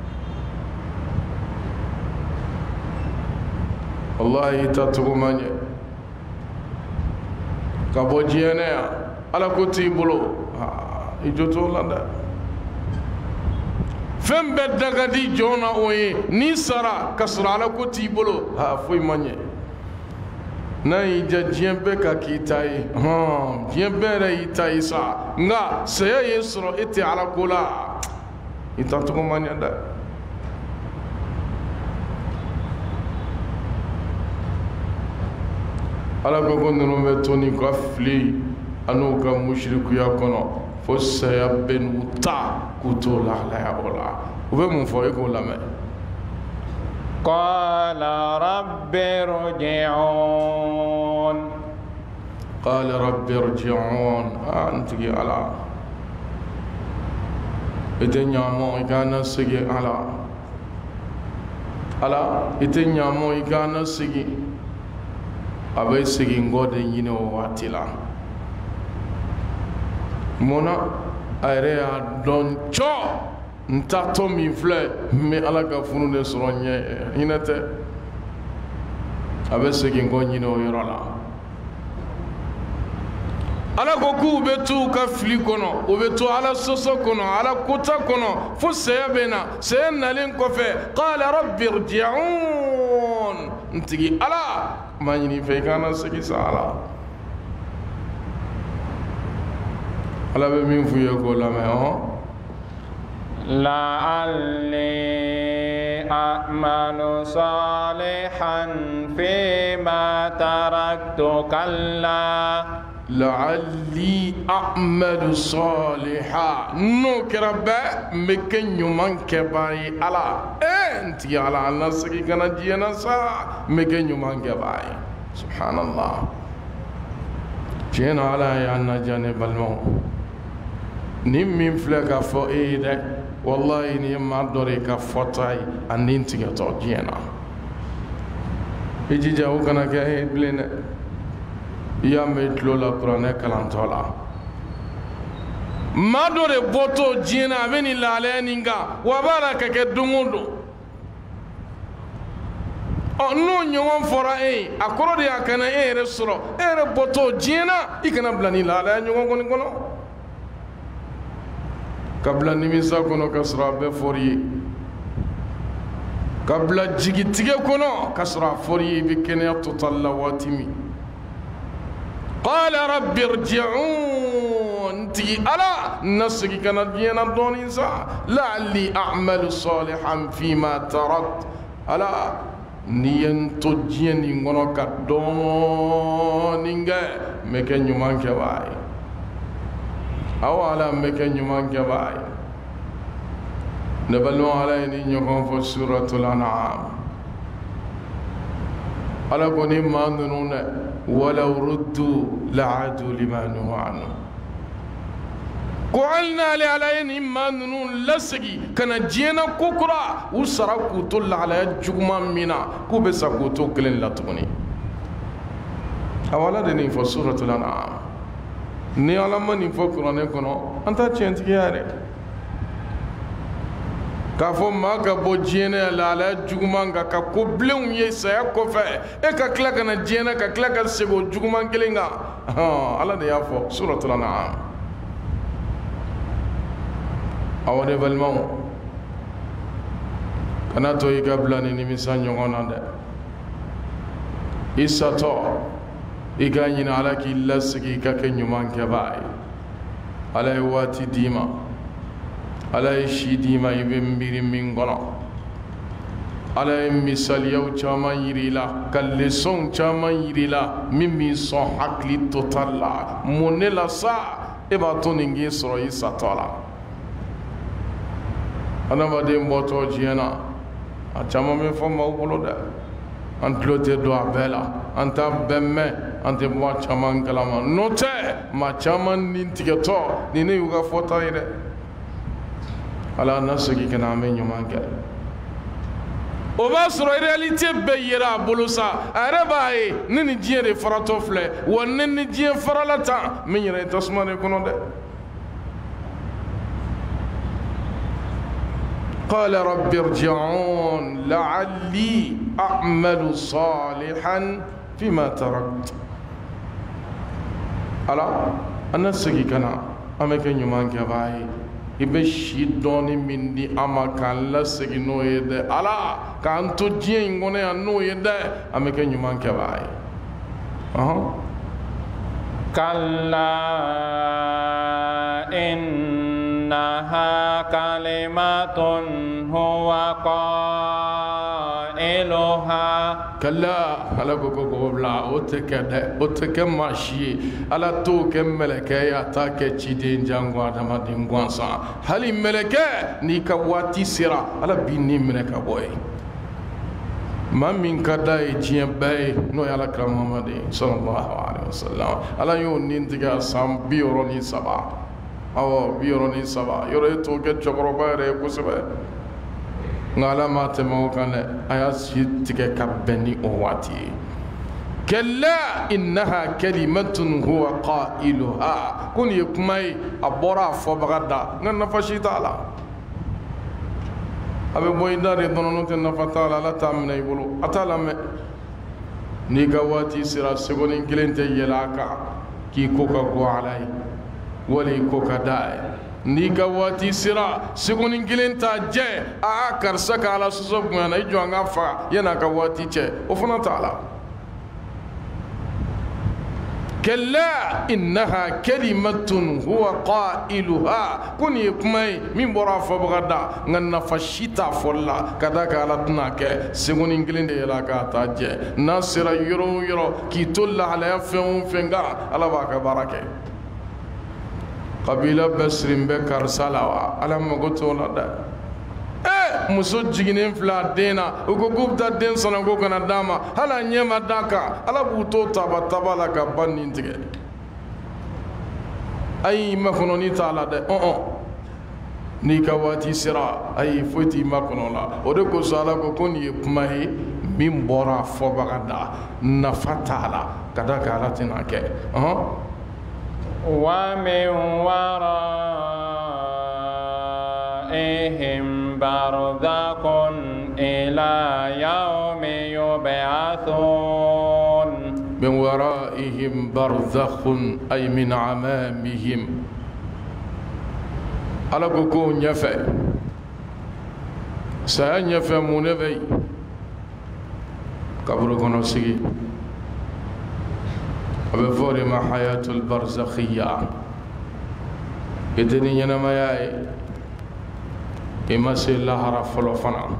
wallahi i taacogo man ɲɛ ka bɔ diɲɛ yan ala ko t'i bolo aa i jo t'o la dɛ fɛn bɛɛ da ka di jɔn na o ye n'i sara ka sɔrɔ ala ko t'i bolo aa foyi man ɲɛ n'a y'i ja diɲɛ bɛɛ ka k'i ta ye hɔn diɲɛ bɛɛ yɛrɛ y'i ta ye sa nka saya ye sɔrɔ e tɛ ala ko la i taacogo man ɲɛ dɛ ala ko ko ninnu bɛ to ni ka fili an'u ka musirikuya kɔnɔ fo saya bɛ n'u ta k'u to lahalaya o la u bɛ mun fɔ e k'o lamɛn قال رب ارجعون قال رب ارجعون أنت على إتنيا مو كان سجى على على إتنيا مو كان سجى أبي سجى غود ينو واتلا مونا أريا دون شو nta to min filɛ n bɛ ala ka funu de sɔrɔ n ɲɛ hinɛ tɛ a bɛ segin kɔ ɲini o yɔrɔ la ala ko k'u bɛ to u ka fili kɔnɔ u bɛ to ala sɔsɔ kɔnɔ ala kota kɔnɔ fo saya bɛ na saya nalen kɔfɛ qala rabbi irji'un n tigi ala n b'a ɲini i fɛ i kana segin sa ala ala bɛ min f'u ye k'o lamɛn hɔn لعلي أعمل صالحا فيما تركت كلا لعلي أعمل صالحا نو كربا مكن يومان كباي على انت يا على نسكي كان جينا سا مكن يومان كباي سبحان الله جينا على يا نجانب الموت نيم من فلك فوئيدك والله ni ma dore ka fotai andin tiga to jena ejija o kana ka he blene ya metlo la qur'ane kalantola mado de boto jina beni lale ninga wabara ka ke dungudo o no nyon fora e akoro de akana e resoro e re boto jina ikana blani lale nyon ko ni kono kabla nimisa kono kasra be fori kabla jigitige kono kasra fori bi kene tutalla watimi qala rabbi irji'un ti ala nasgi kana dina doni sa la'alli a'malu salihan fima tarat ala niyen to jeni ngono ka doni nge meke nyuman ke bay awala meke nyuman ke bay نبلو علينا نيوم في سورة الأنعام على كوني ما نون ولو ردوا لعادوا لما نهوا عنه قلنا علينا ما نون لسقي كان جينا كوكرا وسرقوا طل على جمع منا كوبسكوا توكلن لا تغني أولا دني في سورة الأنعام نيالما نفكر نكونو أنت تشنتي ياري kafo maga bo jene la la jugumanga ka ko blum ye saya ko fe e ka kla kana jene ka kla ka sego juguman kelinga ha ala de yafo suratul an'am awade balmam kana to yi gablani ni misanyo ngona de isato iganyina ala ki lasgi ka kenyuman ke bai ala wati dima ala shidi ma ibembiri mingono ala misal yaw chama yirila kalle son chama yirila mimi son hakli totalla monela sa e ba toningi soro isatola ana ba de mboto jiena a chama me fo ma wolo da an tlote do abela anta bemme ante mo chama ngalama note ma chama nintigeto ni ne yuga fota ire ala nasigi kana me nyuma ga o ba soro reality be yera bulusa araba e nini jiere farato fle wonne ni jie faralata min yere tasmane kono de قال رب ارجعون لعلي أعمل صالحا فيما تركت ألا أنا سجي كنا أمكن يومان كباي يبشي دوني من دي أما كان لا سجي نو يده ألا كان تجين غني نو يده أمكن يومان كباي أها كلا إنها كلمة هو قائلها كلا على كوكو بلا أتكد أتكماشي على تو كملكة ياتاك تشيدين جانغوا دما دينغوانسا هل ملكة نيكواتي سرا على بيني ملكة بوي ما من كداي جيم باي نو يالا كرام محمد صلى الله عليه وسلم على يون نينتيغا سام بيوروني سبا أو بيوروني سبا يوري توكي جغربا ري كوسبا ngala mate mo kan ayas yitike kabeni owati kalla innaha kalimatun huwa qailuha kun yukmai abora fo bagada nganna fashi taala abe boydare donono ten nafatala la tamna ibulu atala me ni gawati sira segonin kilente yelaka ki koka go alai wali koka dai ni gawati sira segonin kilenta je a karsaka ala susof ngana ijo anga fa yana gawati che ofuna taala كلا إنها كلمة هو قائلها كن يكمي من براف بغدا نن فشيتا فلا كذاك على تناك سيغون إنجلند يلا كاتاجة ناصر يرو يرو كي تلا على فيهم فينغا على باك باركة قبيلة بسرين بكر سلاوا على ما قلت ولا ده eh muso jiginin fila dena ugo gubta den sana go kana dama hala nyema daka ala buto taba taba la ka banni tige ay makono ni taala de oh oh ni ka wati sira ay foti makono la o de ko sala ko koni e kumahi min bɔra fɔbaga da nafa t'a la ka da ka ala tɛna kɛ ومن ورائهم برزخ إلى يوم يبعثون من ورائهم برزخ أي من أمامهم ala ko ko ɲɛfɛ saya ɲɛfɛ mun de bɛ yen kaburu kɔnɔ sigi a bɛ fɔ o de ma hayatul barzakhiya i tɛ ni ɲɛnamaya ye i ma se lahara fɔlɔ fana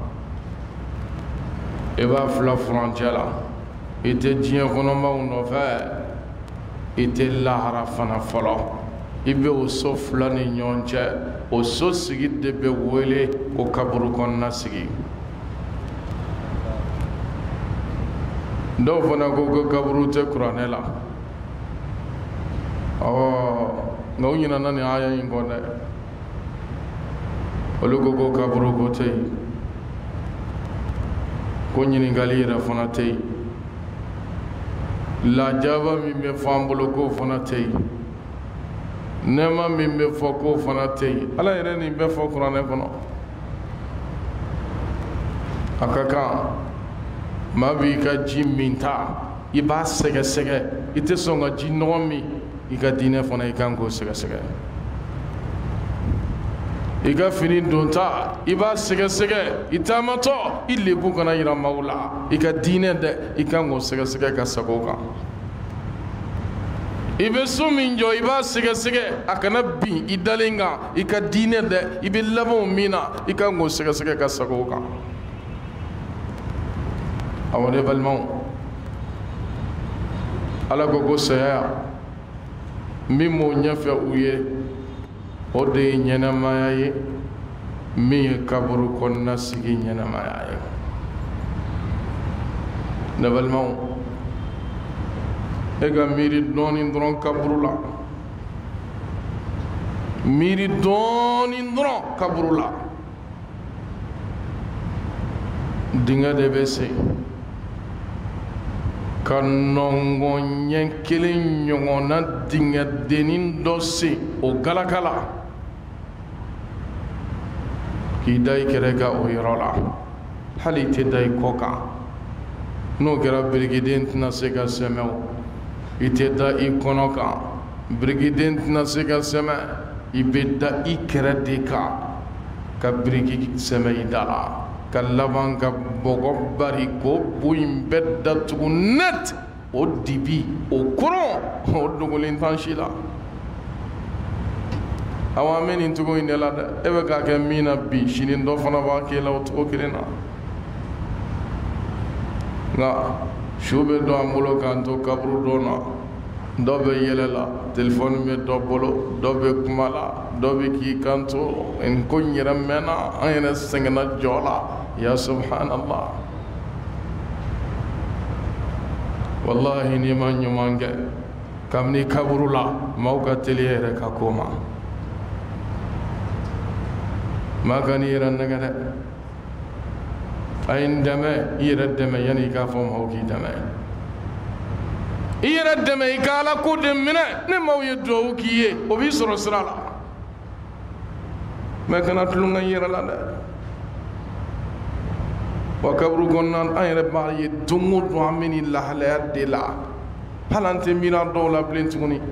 i b'a fila furancɛ la i tɛ diɲɛ kɔnɔmaw nɔfɛ i tɛ lahara fana fɔlɔ i bɛ o so fila ni ɲɔgɔn cɛ o so sigi de bɛ wele ko kaburu kɔnɔna sigi dɔw fana ko ko kaburu tɛ kuranɛ la ɔɔ nka u ɲinɛna nin aya in kɔ dɛ olu ko ko kaburu ko tɛ yen ko ɲininkali yɛrɛ fana tɛ yen lajaba min bɛ fɔ an bolo k'o fana tɛ yen nɛɛma min bɛ fɔ k'o fana tɛ yen ala yɛrɛ nin bɛɛ fɔ kuranɛ kɔnɔ a ka kan maa b'i ka ji min ta i b'a sɛgɛsɛgɛ i tɛ sɔn ka ji nɔgɔ min i ka diinɛ fana i kan k'o sɛgɛsɛgɛ i ka fini don ta i b'a sɛgɛsɛgɛ i taamatɔ i lebu kana yira maaw la i ka diinɛ dɛ i kan k'o sɛgɛsɛgɛ ka sago kan i bɛ so min jɔ i b'a sɛgɛsɛgɛ a kana bin i dalen kan i ka diinɛ dɛ i bɛ labɛnw min na i kan k'o sɛgɛsɛgɛ ka sago kan awɔ ne balimaw ala ko ko saya min m'o ɲɛfɛ u ye o de ye ɲɛnamaya ye min ye kaburu kɔnɔna sigi ɲɛnamaya ye ne balimaw e ka miiri dɔɔni dɔrɔn kaburu la miiri dɔɔni dɔrɔn kaburu la dingɛ de bɛ se ka nɔngɔn ɲɛ kelen ɲɔgɔnna dingɛ dennin dɔ se o galaka la k'i da i kɛrɛ kan o yɔrɔ la hali i tɛ da i kɔ kan n'o kɛra birikiden tɛna se ka sɛmɛ o i tɛ da i kɔnɔ kan birikiden tɛna se ka sɛmɛ i bɛ da i kɛrɛ de kan ka biriki sɛmɛ i da la ka laban ka bɔgɔ bari k'o bo in bɛɛ datugu net o dibi o koron o dogolen t'an si la awɔ an bɛ nin cogo in de la dɛ e bɛ k'a kɛ min na bi sini dɔ fana b'a kɛ la o cogo kelen na nka su bɛ dɔn an bolo k'an to kaburu dɔ na dɔ bɛ yɛlɛ la telefɔni bɛ dɔ bolo dɔ bɛ kuma la dɔ bɛ k'i kan to nin ko in yɛrɛ mɛnna an yɛrɛ sɛgɛnna jɔ la ya subhanallah wallahi n'i ma ɲuman kɛ kabini kaburu la maaw ka teli yɛrɛ ka ko ma maa ka n'i yɛrɛ nɛgɛ dɛ a ye n dɛmɛ i yɛrɛ dɛmɛ yanni i k'a fɔ maaw k'i dɛmɛ i yɛrɛ dɛmɛ i ka ala ko de minɛ ni maaw ye duwawu k'i ye o b'i sɔrɔ sira la mɛ kana tulonkɛ i yɛrɛ la dɛ wa kaburu kɔnɔna an yɛrɛ b'a ye don o don an bɛ nin lahalaya de la hali an tɛ miiri a dɔw la bilen tuguni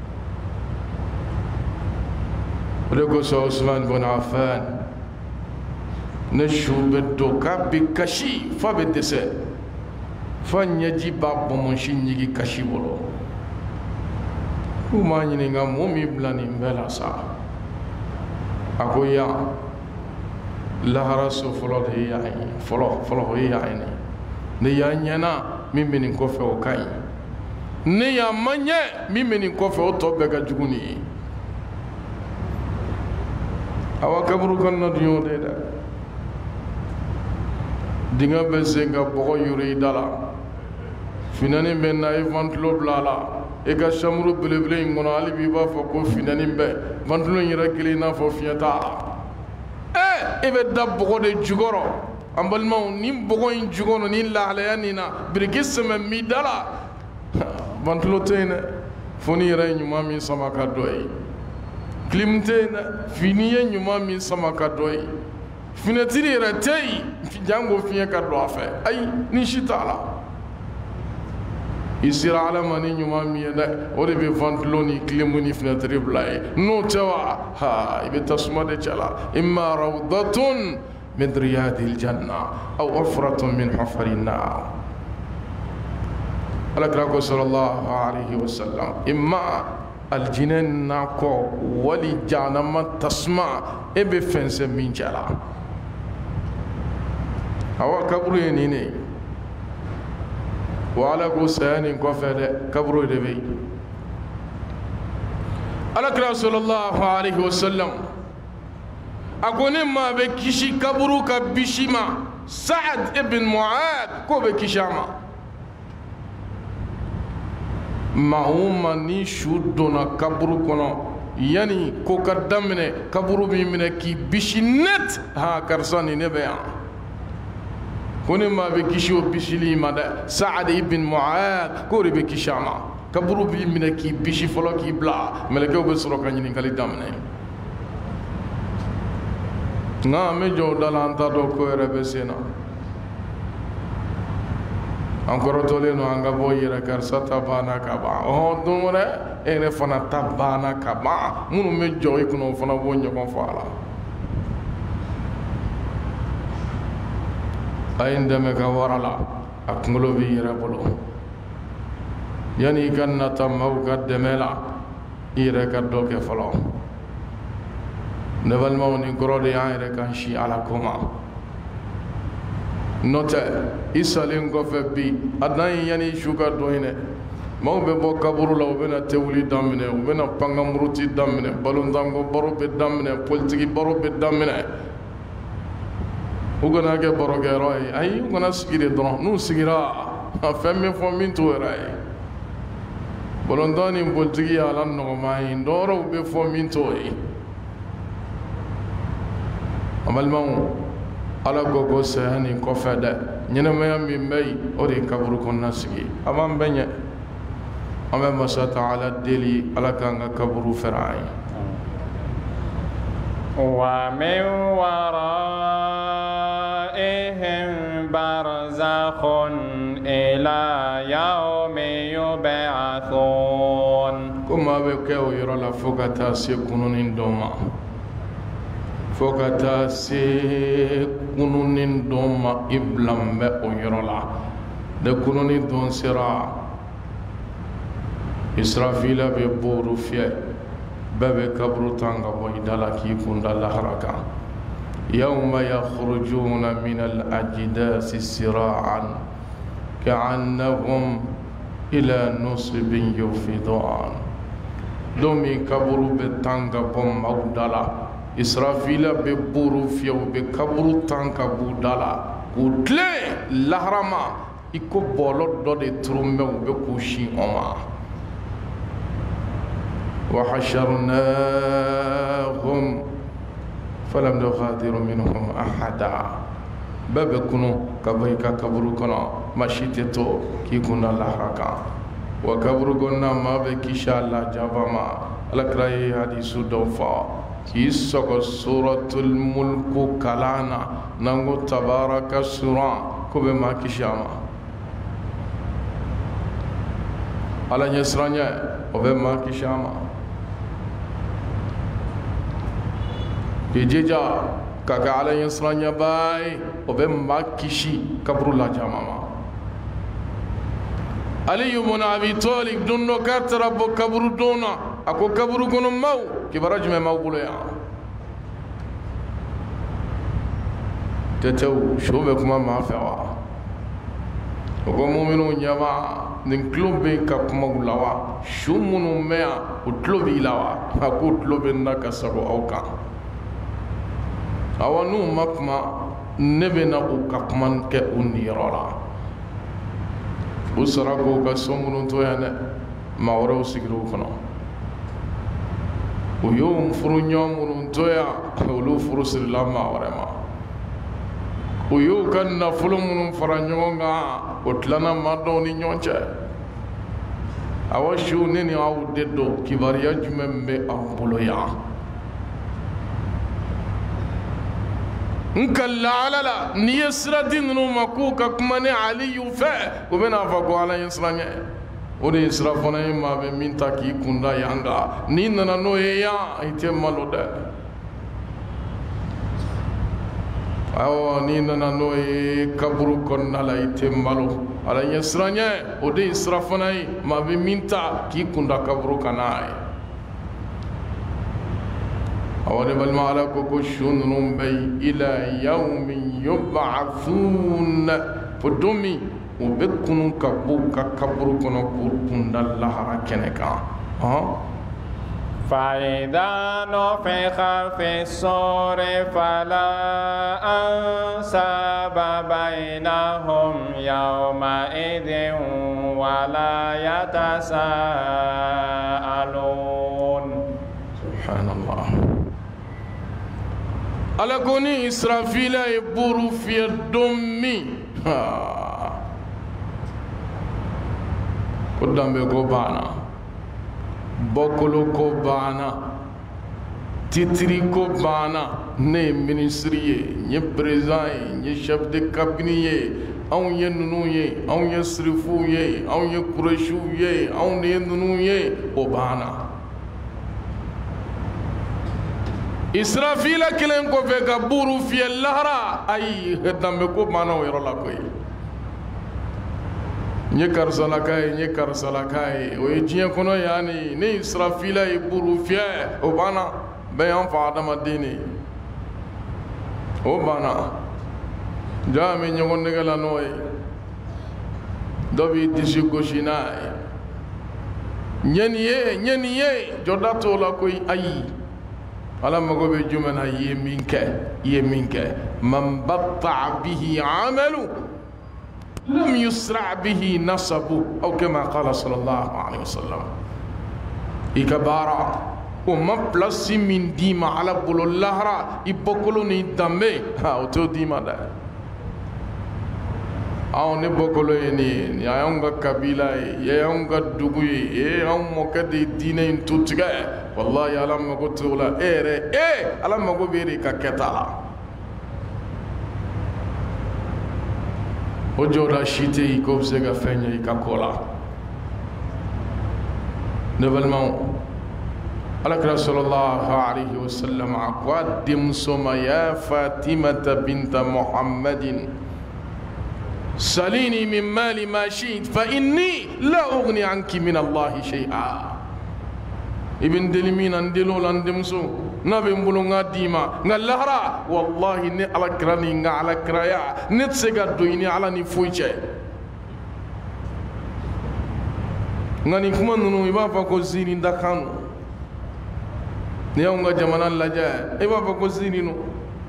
o de kosɔn Usman ibn Affan ne su bɛ don k'a bɛ kasi f'a bɛ dɛsɛ fa ɲɛji b'a bɔnbɔnsi ɲigi kasi bolo k'u m'a ɲininka mun b'i bila nin bɛɛ la sa a ko yan lahara so fɔlɔ de ye yan ye fɔlɔ fɔlɔ o ye yan ye ne yan ɲɛna min bɛ nin kɔfɛ o ka ɲi ne yan ma ɲɛ min bɛ nin kɔfɛ o tɔ bɛɛ ka jugu nin ye awa kaburu kɔnɔna dun y'o de ye dɛ dingɛ bɛ sen ka bɔgɔ yuri i da la finani bɛ na i ventilo bila a la i ka chambre belebele in kɔnɔ hali bi i b'a fɔ ko finani bɛ ventilo in yɛrɛ kelen i n'a fɔ fiɲɛ t'a la ɛ i bɛ da bɔgɔ de jukɔrɔ ambalmaw nin bogo in jugono nin lahlaya nina biriki sɛmɛ mi dala bantulo tɛ yen dɛ fo ni yɛrɛ ye ɲuman min sama ka dɔ ye kilim tɛ yen dɛ fini ye ɲuman min sama ka dɔ ye finɛtiri yɛrɛ tɛ yen jango fiɲɛ ka don a fɛ ayi ni si t'a la i sera ala ma ni ɲuman min ye dɛ o de bɛ vantulo ni kilimu ni finɛtiri bila ye n'o tɛ wa ha i bɛ tasuma de cɛ la imma rawdatun min riyadil janna aw ghafratun min hafarin nar alakira ko sallallahu alaihi wasallam imma aljinɛ nakɔ wali jahanama tasuma e bɛ fɛnsɛ min cɛ la awa kaburu ye nin ne wa ala ko saya nin kɔfɛ dɛ kaburu de bɛ yen alakira sallallahu alaihi wasallam a ko ne maa bɛ kisi kaburu ka bisi ma Saad ibn Mu'ad k'o bɛ kisi a ma maa o maa ni su donna kaburu kɔnɔ yanni ko ka daminɛ kaburu min minɛ k'i bisi net ha karisa nin ne bɛ yan ko ne maa bɛ kisi o bisili ma dɛ Saad ibn Mu'ad k'o de bɛ kisi a ma kaburu b'i minɛ k'i bisi fɔlɔ k'i bila mɛlɛkɛw bɛ sɔrɔ ka ɲininkali daminɛ nka an bɛ jɔ o da la an t'a dɔn ko yɛrɛ bɛ sen na an kɔrɔtɔlen don an ka bɔ yɛrɛ karisa ta banna ka ban ɔhɔn don wɛrɛ e yɛrɛ fana ta banna ka ban minnu bɛ jɔ i kunna o fana b'o ɲɔgɔn fɔ a la a ye n dɛmɛ ka wara la a kunkolo b'i yɛrɛ bolo yanni i ka nata maaw ka dɛmɛ la i yɛrɛ ka dɔ kɛ fɔlɔ ne balimaw nin kɔrɔ de y'an yɛrɛ kan si ala ko ma n'o tɛ i salen kɔfɛ bi a dan ye yanni su ka dɔn ye dɛ maaw bɛ bɔ kaburu la u bɛna tewuli daminɛ u bɛna pankamuruti daminɛ balontanko baro bɛ daminɛ politiki baro bɛ daminɛ u kana kɛ barokɛyɔrɔ ye ayi u kana sigi de dɔrɔn n'u sigira a fɛn min fɔ min t'o yɛrɛ ye balontan ni politiki ye ala nɔgɔma ye dɔwɛrɛw bɛ fɔ min t'o ye a balimaw ala ko ko saya nin kɔfɛ dɛ ɲɛnɛmaya min bɛ yen o de ye kaburu kɔnɔna sigi a b'an bɛɛ ɲɛ an bɛ masa taala deli ala k'an ka kaburu fɛrɛ an ye ومن ورائهم برزخ إلى يوم يبعثون كما بكوا يرى لفوقتا سيكونون دوما فوقتا سيكونون دوما إبلام بأو يرى لا دكونون دون سرا إسرافيل ببورو فيه باب كبر تانغا ويدالا كيكون دالا حركا يوم يخرجون من الأجداث سراعا كأنهم إلى نصب يوفضون دومي كبر بتانغا بوم مودالا إسرافيل ببورو فيو بكبر تانغا بودالا كوتلي لحرما إكو بولو دودي ترومبو بكوشي أما وحشرناهم فلم نغادر منهم أحدا باب كنو كبيكا كبرو كنا مشيتتو كي كنا لحركا وكبرو كنا ما بكيشا الله جابما لكراي حديث دوفا كي سوى سورة الملك كلانا نغو تبارك سورة كوبي ما كيشاما على نسرانيا وبي ما كيشاما Kejeja kaka ala yasranya bay obe makishi kabru la jamama Ali ibn Abi Talib dunno katara bo kabru dona ako kabru gono maw kibaraj me maw bulo ya tetew shobe kuma ma fawa ko mu'minu nyama nin klobe ka kuma lawa shumunu mea utlobi lawa ako utlobe ndaka sabo auka awanu makma nebena u kakman ke unirara usara ko ka somunu to yana mawro sigiru kono u yom furu nyomunu to ya ulu furu silama warema o y'u ka nafolo minnu fara ɲɔgɔn kan o tilana ma dɔw ni ɲɔgɔn cɛ awa su ne ni aw de don kibaruya jumɛn bɛ an bolo yan n kalla ala la n'i ye sira di ninnu ma k'u ka kuma ni aliyu fɛ u bɛna fɔ ko ala ye sira ɲɛ o de ye sira fana ye maa bɛ min ta k'i kunda yan kan n'i nana n'o ye yan i tɛ malo dɛ awɔ n'i nana n'o ye kaburu kɔnɔna la i tɛ malo ala ɲɛ sira ɲɛ o de ye sira fana ye maa bɛ min ta k'i kunda kaburu kan n'a ye awɔ de balima ala ko ko su ninnu bɛ yen ila yawmi yub'athun fo don min u bɛ kunu ka bɔ u ka kaburu kɔnɔ k'u kunda lahara kɛnɛ kan فإذا نفخ في الصور فلا أنساب بينهم يومئذ ولا يتساءلون سبحان الله على كوني إسرافيل يبورو في الدمي قدام بيكو بانا bɔkolo ko banna titiri ko banna ne ye minisiri ye n ye président ye n ye chef de cabinet ye anw ye ninnu ye anw ye sirifuw ye anw ye kuresiw ye anw de ye ninnu ye o banna israfila kelen kɔfɛ ka buru fiyɛ lahara ayi danbe ko banna o yɔrɔ la koyi n ye karisalaka ye n ye karisalaka ye o ye diɲɛ kɔnɔ yanni ne israfila ye buru fiyɛ o banna bɛɛ y'an fa adamaden de ye o banna jaa an bɛ ɲɔgɔn nɛgɛ la n'o ye dɔ b'i disi gosi n'a ye n ye nin ye n ye nin ye jɔda t'o la koyi ayi ala mago bɛ jumɛn na i ye min kɛ i ye min kɛ man batta'a bihi amalu لم يسرع به نصبه أو كما قال صلى الله عليه وسلم إكبارا وما بلس من ديما على بلو اللهرة يبقلوني دمي ها وتو ديما دا أو نبقلو يني يا يونغا كبيلة يا يونغا دوغوي يا يونغ مكدي دينين توتغا والله يا لما قلت ولا إيه إيه ألم أقول بيري ككتا o jɔda si tɛ yen ko bɛ se ka fɛn ɲɛ i ka ko la ne balimaw alakira sallallahu alaihi wasallam a ko a denmuso ma ya fatimata binta muhammadin salini min mali ma shi'it fa inni la ughni anki min allahi shay'a i bɛ n deli min na n deli o la n denmuso n'a bɛ n bolo n k'a d'i ma nka lahara walahi ne alakira ni n ka alakiraya ne tɛ se ka don i ni ala ni foyi cɛ nka nin kuma ninnu i b'a fɔ ko ziiri dakan don n'i y'anw ka jamana lajɛ i b'a fɔ ko ziiri don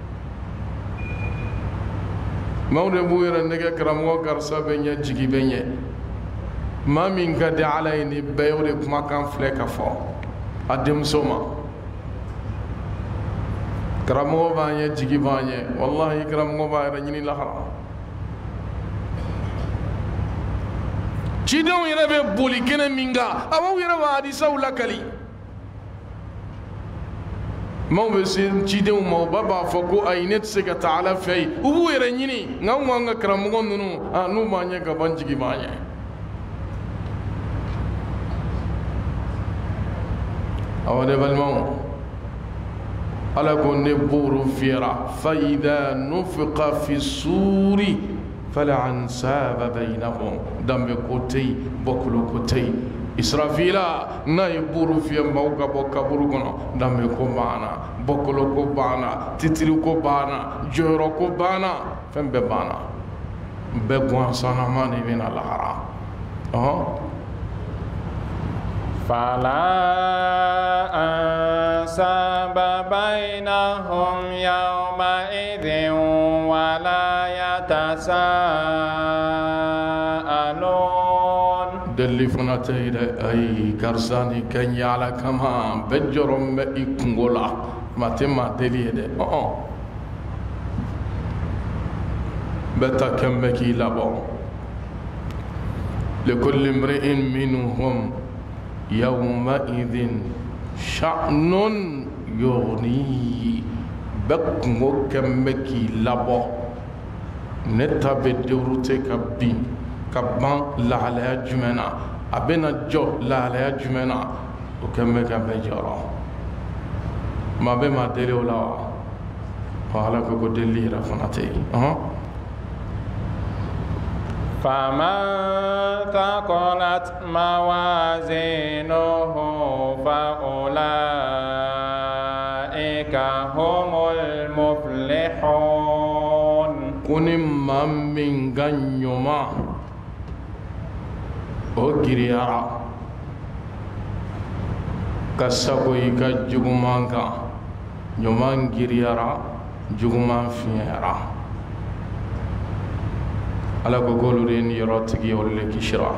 maaw de b'u yɛrɛ nɛgɛ karamɔgɔ karisa bɛ ɲɛ jigi bɛ ɲɛ maa min ka di ala ye ni bɛɛ y'o de kumakan filɛ ka fɔ a denmuso ma karamɔgɔ b'an ye jigi b'an ye wallahi karamɔgɔ b'a yɛrɛ ɲini lahara cidenw yɛrɛ bɛ boli kɛnɛ min kan aw yɛrɛ b'a hadisaw lakali maaw bɛ se cidenw ma u ba b'a fɔ ko ayi ne tɛ se ka taa ala fɛ yen u b'u yɛrɛ ɲini nka anw ka karamɔgɔ ninnu a n'u b'an ye ka ban jigi b'an ye awɔ ne balimaw ala ko ne buru fiyɛra fa idha nufiqa fi suri fala ansaba bainahum danbe ko tɛ yen bɔkolo ko tɛ yen israfila n'a ye buru fiyɛ maaw ka bɔ kaburu kɔnɔ danbe ko banna bɔkolo ko banna titiri ko banna jɔyɔrɔ ko banna fɛn bɛɛ banna bɛɛ gansanama de bɛna lahara ɔhɔn فلا أنساب بينهم يومئذ ولا يتساءلون دلي فناتي أي كرساني كان يالا كما بجرم بإكنغولا ما تما دلي ده أه بتا كمكي لابو لكل امرئ منهم يومئذ شأن يغنيه بكمو كمكي لابو نتا بدورتي كبين كبان لا على جمنا أبنا جو لا على جمنا وكمك بجرا ما بما دلي ولا قالك كدلي رفنتي أه فمن ثقلت موازينه فأولئك هم المفلحون كن من غنيما وغيريارا كسكوي كجومانكا نيومان غيريارا جومان فيرا على قولورين يروتكي ولا كشرا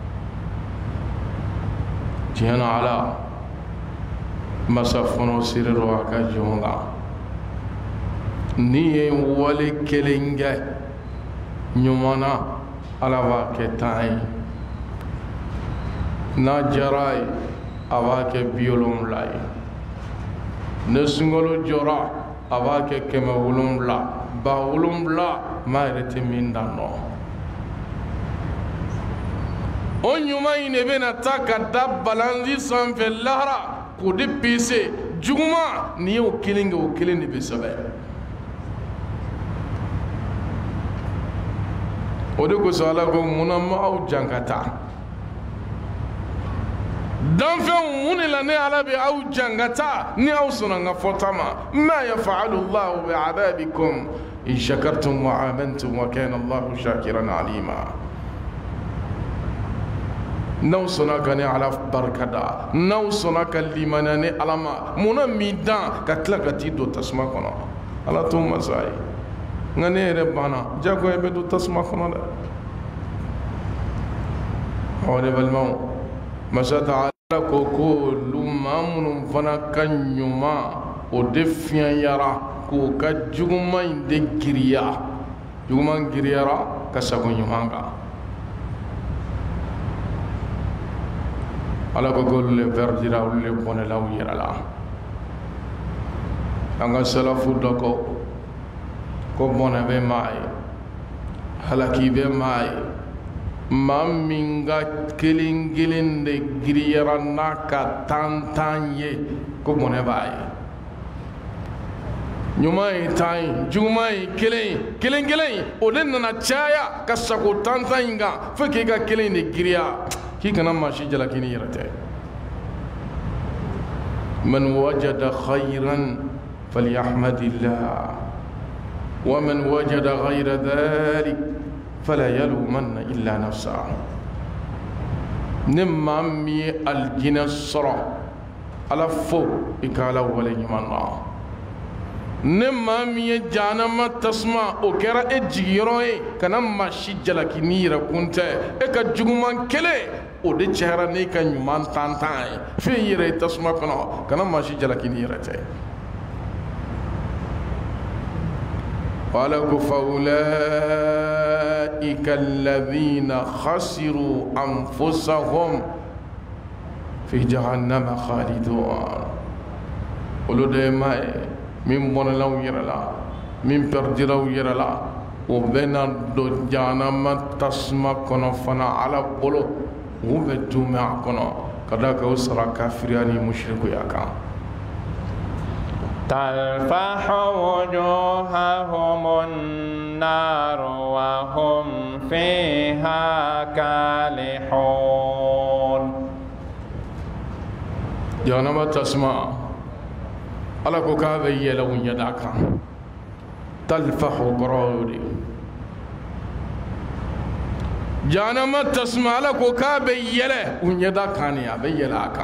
جهنا على مسافونو سيروا كجونغا ني ولي كلينغا نيومانا على واكتاي ناجراي أواك بيولوم لاي نسنغلو جورا أواك كما ولوم لا باولوم لا ما يرتي من دانو on ɲuman in de bena taa ka da balanzi sanfɛ lahara k'o de pese juguma n'i y'o kelen kɛ o kelen de bɛ sɛbɛn o de kosɔn ala ko munna ma aw jan ka taa danfɛnw mun de la ne ala bɛ aw jan ka taa ni aw sɔnna n ka fɔta ma ma yaf'alu Allahu bi'adabikum in shakartum wa amantum wa kana Allahu shakiran alima n'aw sɔnna ka ne ala barika da n'aw sɔnna ka limaniya ne ala ma munna m'i dan ka tila ka t'i don tasuma kɔnɔ ala t'o masa ye nka ne yɛrɛ banna jagoya bɛ don tasuma kɔnɔ dɛ ɔ ne balimaw masa ta'ala ko ko olu maa minnu fana ka ɲuman o de fiɲɛyara k'o ka juguman in de giriya juguman giriyara ka sago ɲuman kan ala ko golu le verdira olu le bɔnɛla u yɛrɛ la an ka salafu dɔ ko ko bɔnɛ bɛ maa ye halaki bɛ maa ye maa min ka kelen kelen de giriyara n'a ka tan tan ye ko bɔnɛ b'a ye ɲuman ye tan ye juguman ye kelen ye kelen kelen o de nana caya ka sago tan tan in kan fo k'i ka kelen de giriya كي كان ماشي جلاكيني يرتاح من وجد خيرا فليحمد الله ومن وجد غير ذلك فلا يلومن إلا نفسه نمامي الجنة الصرا على فوق إكالا ولي منا نمامي جانما تسمع وكرا إجيروي كان ماشي جلاكيني يركونت إكا جومان كله o de cɛra ne ka ɲuman tan tan ye fɛn yɛrɛ tasuma kɔnɔ kana maa si jalaki ni yɛrɛ tɛ wala ko fa ulaika alladhina khasiru anfusahum fi jahannama khalidun olu de ye maa ye min bɔnɛla u yɛrɛ la min pɛrdira u yɛrɛ la o bɛna don jahanama tasuma kɔnɔ fana ala bolo o bɛ dume a kɔnɔ ka da ka o sara kafiriya ni mushrikuya kan تلفح وجوههم النار وهم فيها كالحون جهنم تسمع على كوكا يلون يداك تلفح قرودي جهنم تسمع على كوكا يلون يداك يا بيلاك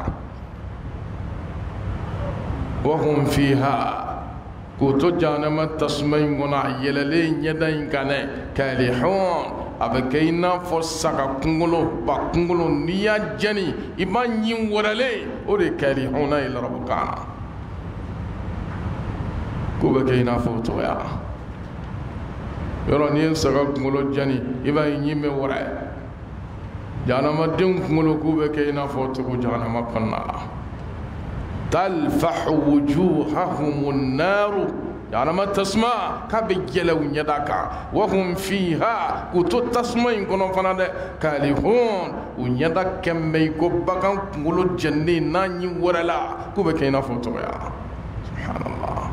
وهم فيها كوتو جهنم تسمع غنا يللين يدين كان كالحون أبكينا فسكا كنغلو باكنغلو نيا جني إبان يم ورالي أولي كالحون إلى ربكانا كوبكينا فوتو يا yoro ni saga kuŋolo jani i b'a ye ɲin bɛ wara jahanamadenw kuŋolo k'u bɛ kɛ i n'a fɔ cogo jahanama kɔnɔna la talfahu wujuhahum nnaru jahanama tasuma k'a bɛ yɛlɛ u ɲɛda kan wa hum fiha k'u to tasuma in kɔnɔ fana dɛ kalihun u ɲɛda kɛmɛ i ko bagan kuŋolo jɛnnen n'a ɲin wɛrɛla k'u bɛ kɛ i n'a fɔ cogoya subhanallah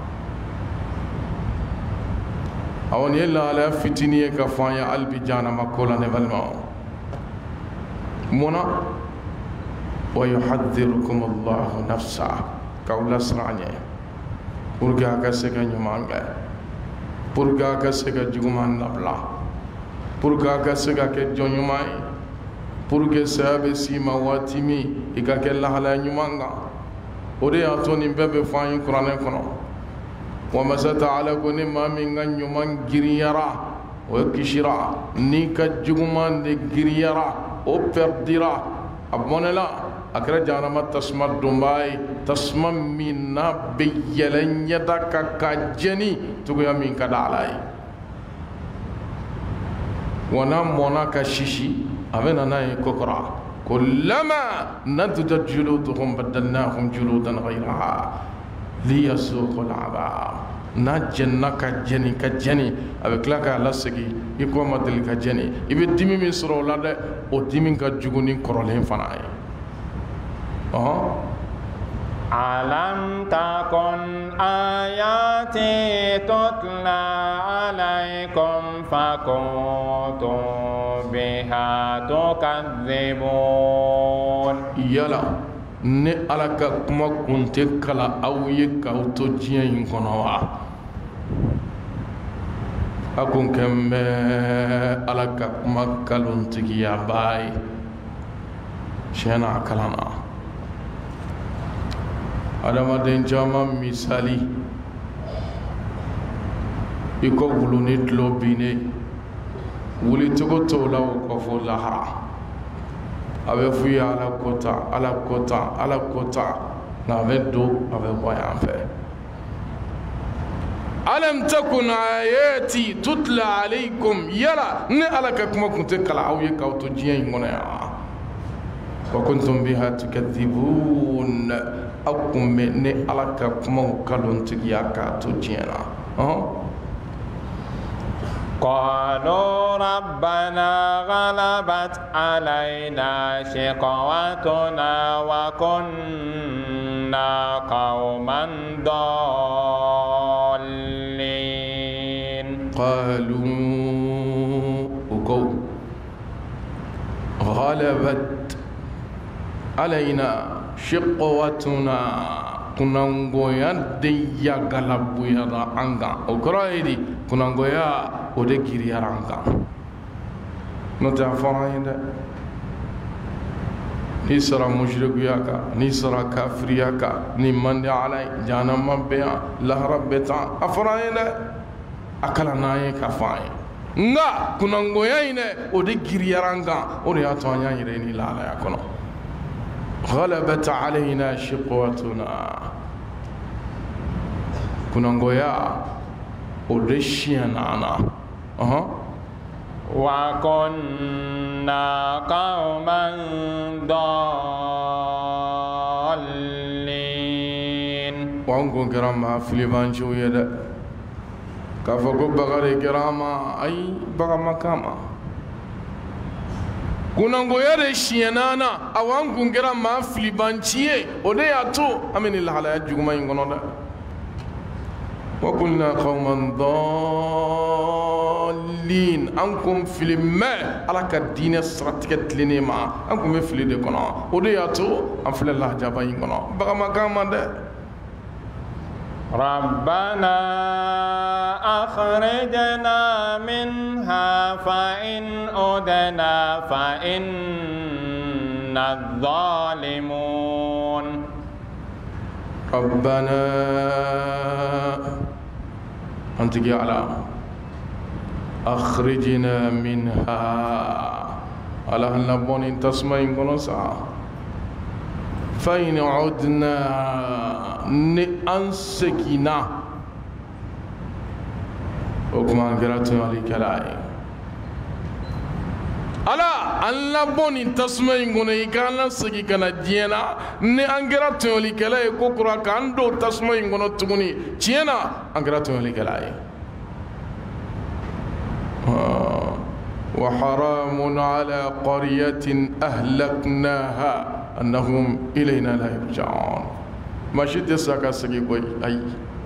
awon ye lahalaya fitini ye ka fɔ an ye hali bi jahanama ko la ne balimaw munna wa yuhadhirukum allahu nafsa k'aw lasira an ye pour que a ka se ka ɲuman kɛ pour que a ka se ka juguman labila pour que a ka se ka kɛ jɔn ɲuman ye pour que saya bɛ s'i ma waati min i ka kɛ lahalaya ɲuman kan o de y'a to nin bɛɛ bɛ fɔ an ye kuranɛ kɔnɔ wa masa ta'ala ko ni maa min ka ɲuman giriyara o kisira ni ka juguman de giriyara o perdira a bɔnɛla a kɛra jahanama tasuma donbaa ye tasuma min n'a bɛ yɛlɛ ɲɛda kan ka jɛni cogoya min ka di ala ye wa n'a mɔna ka sisi a bɛ na n'a ye kokora kullama nadijat juluduhum baddalnahum juludan ghayraha liyasuqul adhab n'a jɛnna ka jɛni ka jɛni a bɛ tila k'a lasegi i ko ma deli ka jɛni i bɛ dimi min sɔrɔ o la dɛ o dimi ka jugu ni kɔrɔlen fana ye ألم تكن آياتي تتلى عليكم فكنتم بها تكذبون يلا ne ala ka kuma kun tɛ kala aw ye k'aw to diɲɛ in kɔnɔ wa a kun kɛn bɛ ala ka kuma kalontigiya baa ye tiɲɛ na a kalan na adamaden caman misali i ko wulu ni tulo binnen wulicogo t'o la o kɔ fo lahara a bɛ f'u ye ala ko tan ala ko tan ala ko tan nka a bɛ don a bɛ bɔ yan fɛ alam takun ayati tutla alaykum yala ne ala ka kuma kun tɛ kala aw ye k'aw to diɲɛ in kɔnɔ yan wa kuntum biha tukadhibun aw kun bɛ ne ala ka kumaw kalontigiya k'a to diɲɛ na قالوا ربنا غلبت علينا شقوتنا وكنا قوما ضالين قالوا غلبت علينا شقوتنا kunangoya de ya galabuya da anga o koroidi kunangoya o de giriya anga no ta fara yinda ni sara mushrikiya ka ni sara kafiriya ka ni mandi alai janama beya lahara beta afara yinda akala naye ka faye nga kunangoya ine o de giriya anga o de atanya yire ni lala ya kono غلبت علينا شقوتنا kunangoya o de shianana aha وكنا قوما ضالين وانكم كرام فليبانشو يدا كفكو بغاري كراما اي بغا مكاما kunangoya de shianana awan kun kɛra maa filibanci ye o de y'a to an bɛ nin lahalaya juguman in kɔnɔ dɛ wa kunna qawman dallin an kun fili mɛ ala ka diinɛ siratigɛ tilennen ma an kun bɛ fili de kɔnɔ o de y'a to an filɛ lahajaba in kɔnɔ bagamakan ma dɛ ربنا أخرجنا منها فإن عدنا فإنا الظالمون ربنا أنت على أخرجنا منها على هالنبون تسمعين كنوسا فإن عدنا نأنسكنا وكما قرأتم عليك الآية ala alla boni tasma ingone ikana sigi kana diena ne angera toli kala e kokura kando tasma ingono tuguni tiena angera toli kala e wa haramun ala qaryatin ahlaknaha annahum ilayna la yarji'un mashid saka sigi koy ay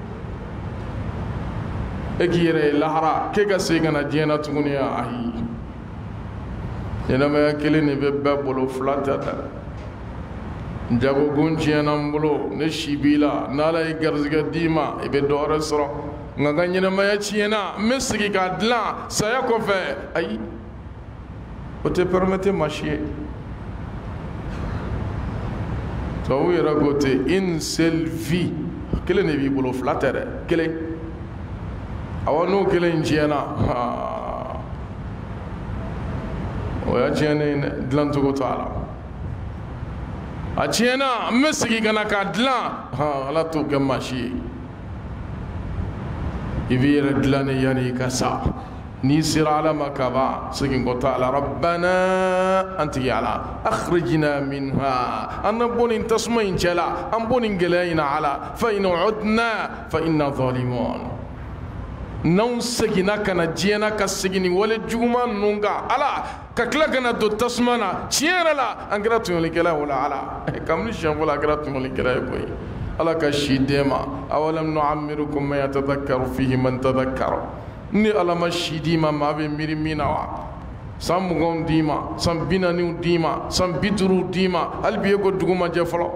egire lahara ke ga sigana diena tuguni ay ɲɛnamaya kelen de bɛ bɛɛ bolo fila tɛ dɛ jagogun tiɲɛna n bolo ne si b'i la n'ala ye garizigɛ d'i ma i bɛ dɔ wɛrɛ sɔrɔ nka ka ɲɛnamaya tiɲɛna n bɛ sigi k'a dilan saya kɔfɛ ayi o tɛ pɛrɛmɛte maa si ye tubabu yɛrɛ ko ten une seule vie kelen de b'i bolo fila tɛ dɛ kelen awɔ n'o kelen tiɲɛna o y'a tiɲɛnen dilancogo to a la a tiɲɛna n bɛ sigi ka na k'a dilan ala t'o kɛ maa si ye i b'i yɛrɛ dilan ne yanni i ka sa n'i sera ala ma kaban segin kɔ t'a la rabbana an tigi ala akhrijna minha an na bɔ nin tasuma in cɛ la an bɔ nin gɛlɛya in na ala fa in udna fa inna zalimun n'anw seginna ka na diɲɛna ka segin nin wale juguman ninnu kan ala ka tila ka na don tasuma na tiɲɛ yɛrɛ la an kɛra tɔɲɔlikɛla ye o la ala kabini siɲɛ fɔlɔ a kɛra tɔɲɔlikɛla ye koyi ala ka si d'e ma awalam nu'ammirukum man yatadhakkaru fihi man tadhakkara ni ala ma si d'i ma maa bɛ miiri min na wa san muganw d'i ma san bi naaniw d'i ma san bi duuruw d'i ma hali bi e ko dugu ma jɛ fɔlɔ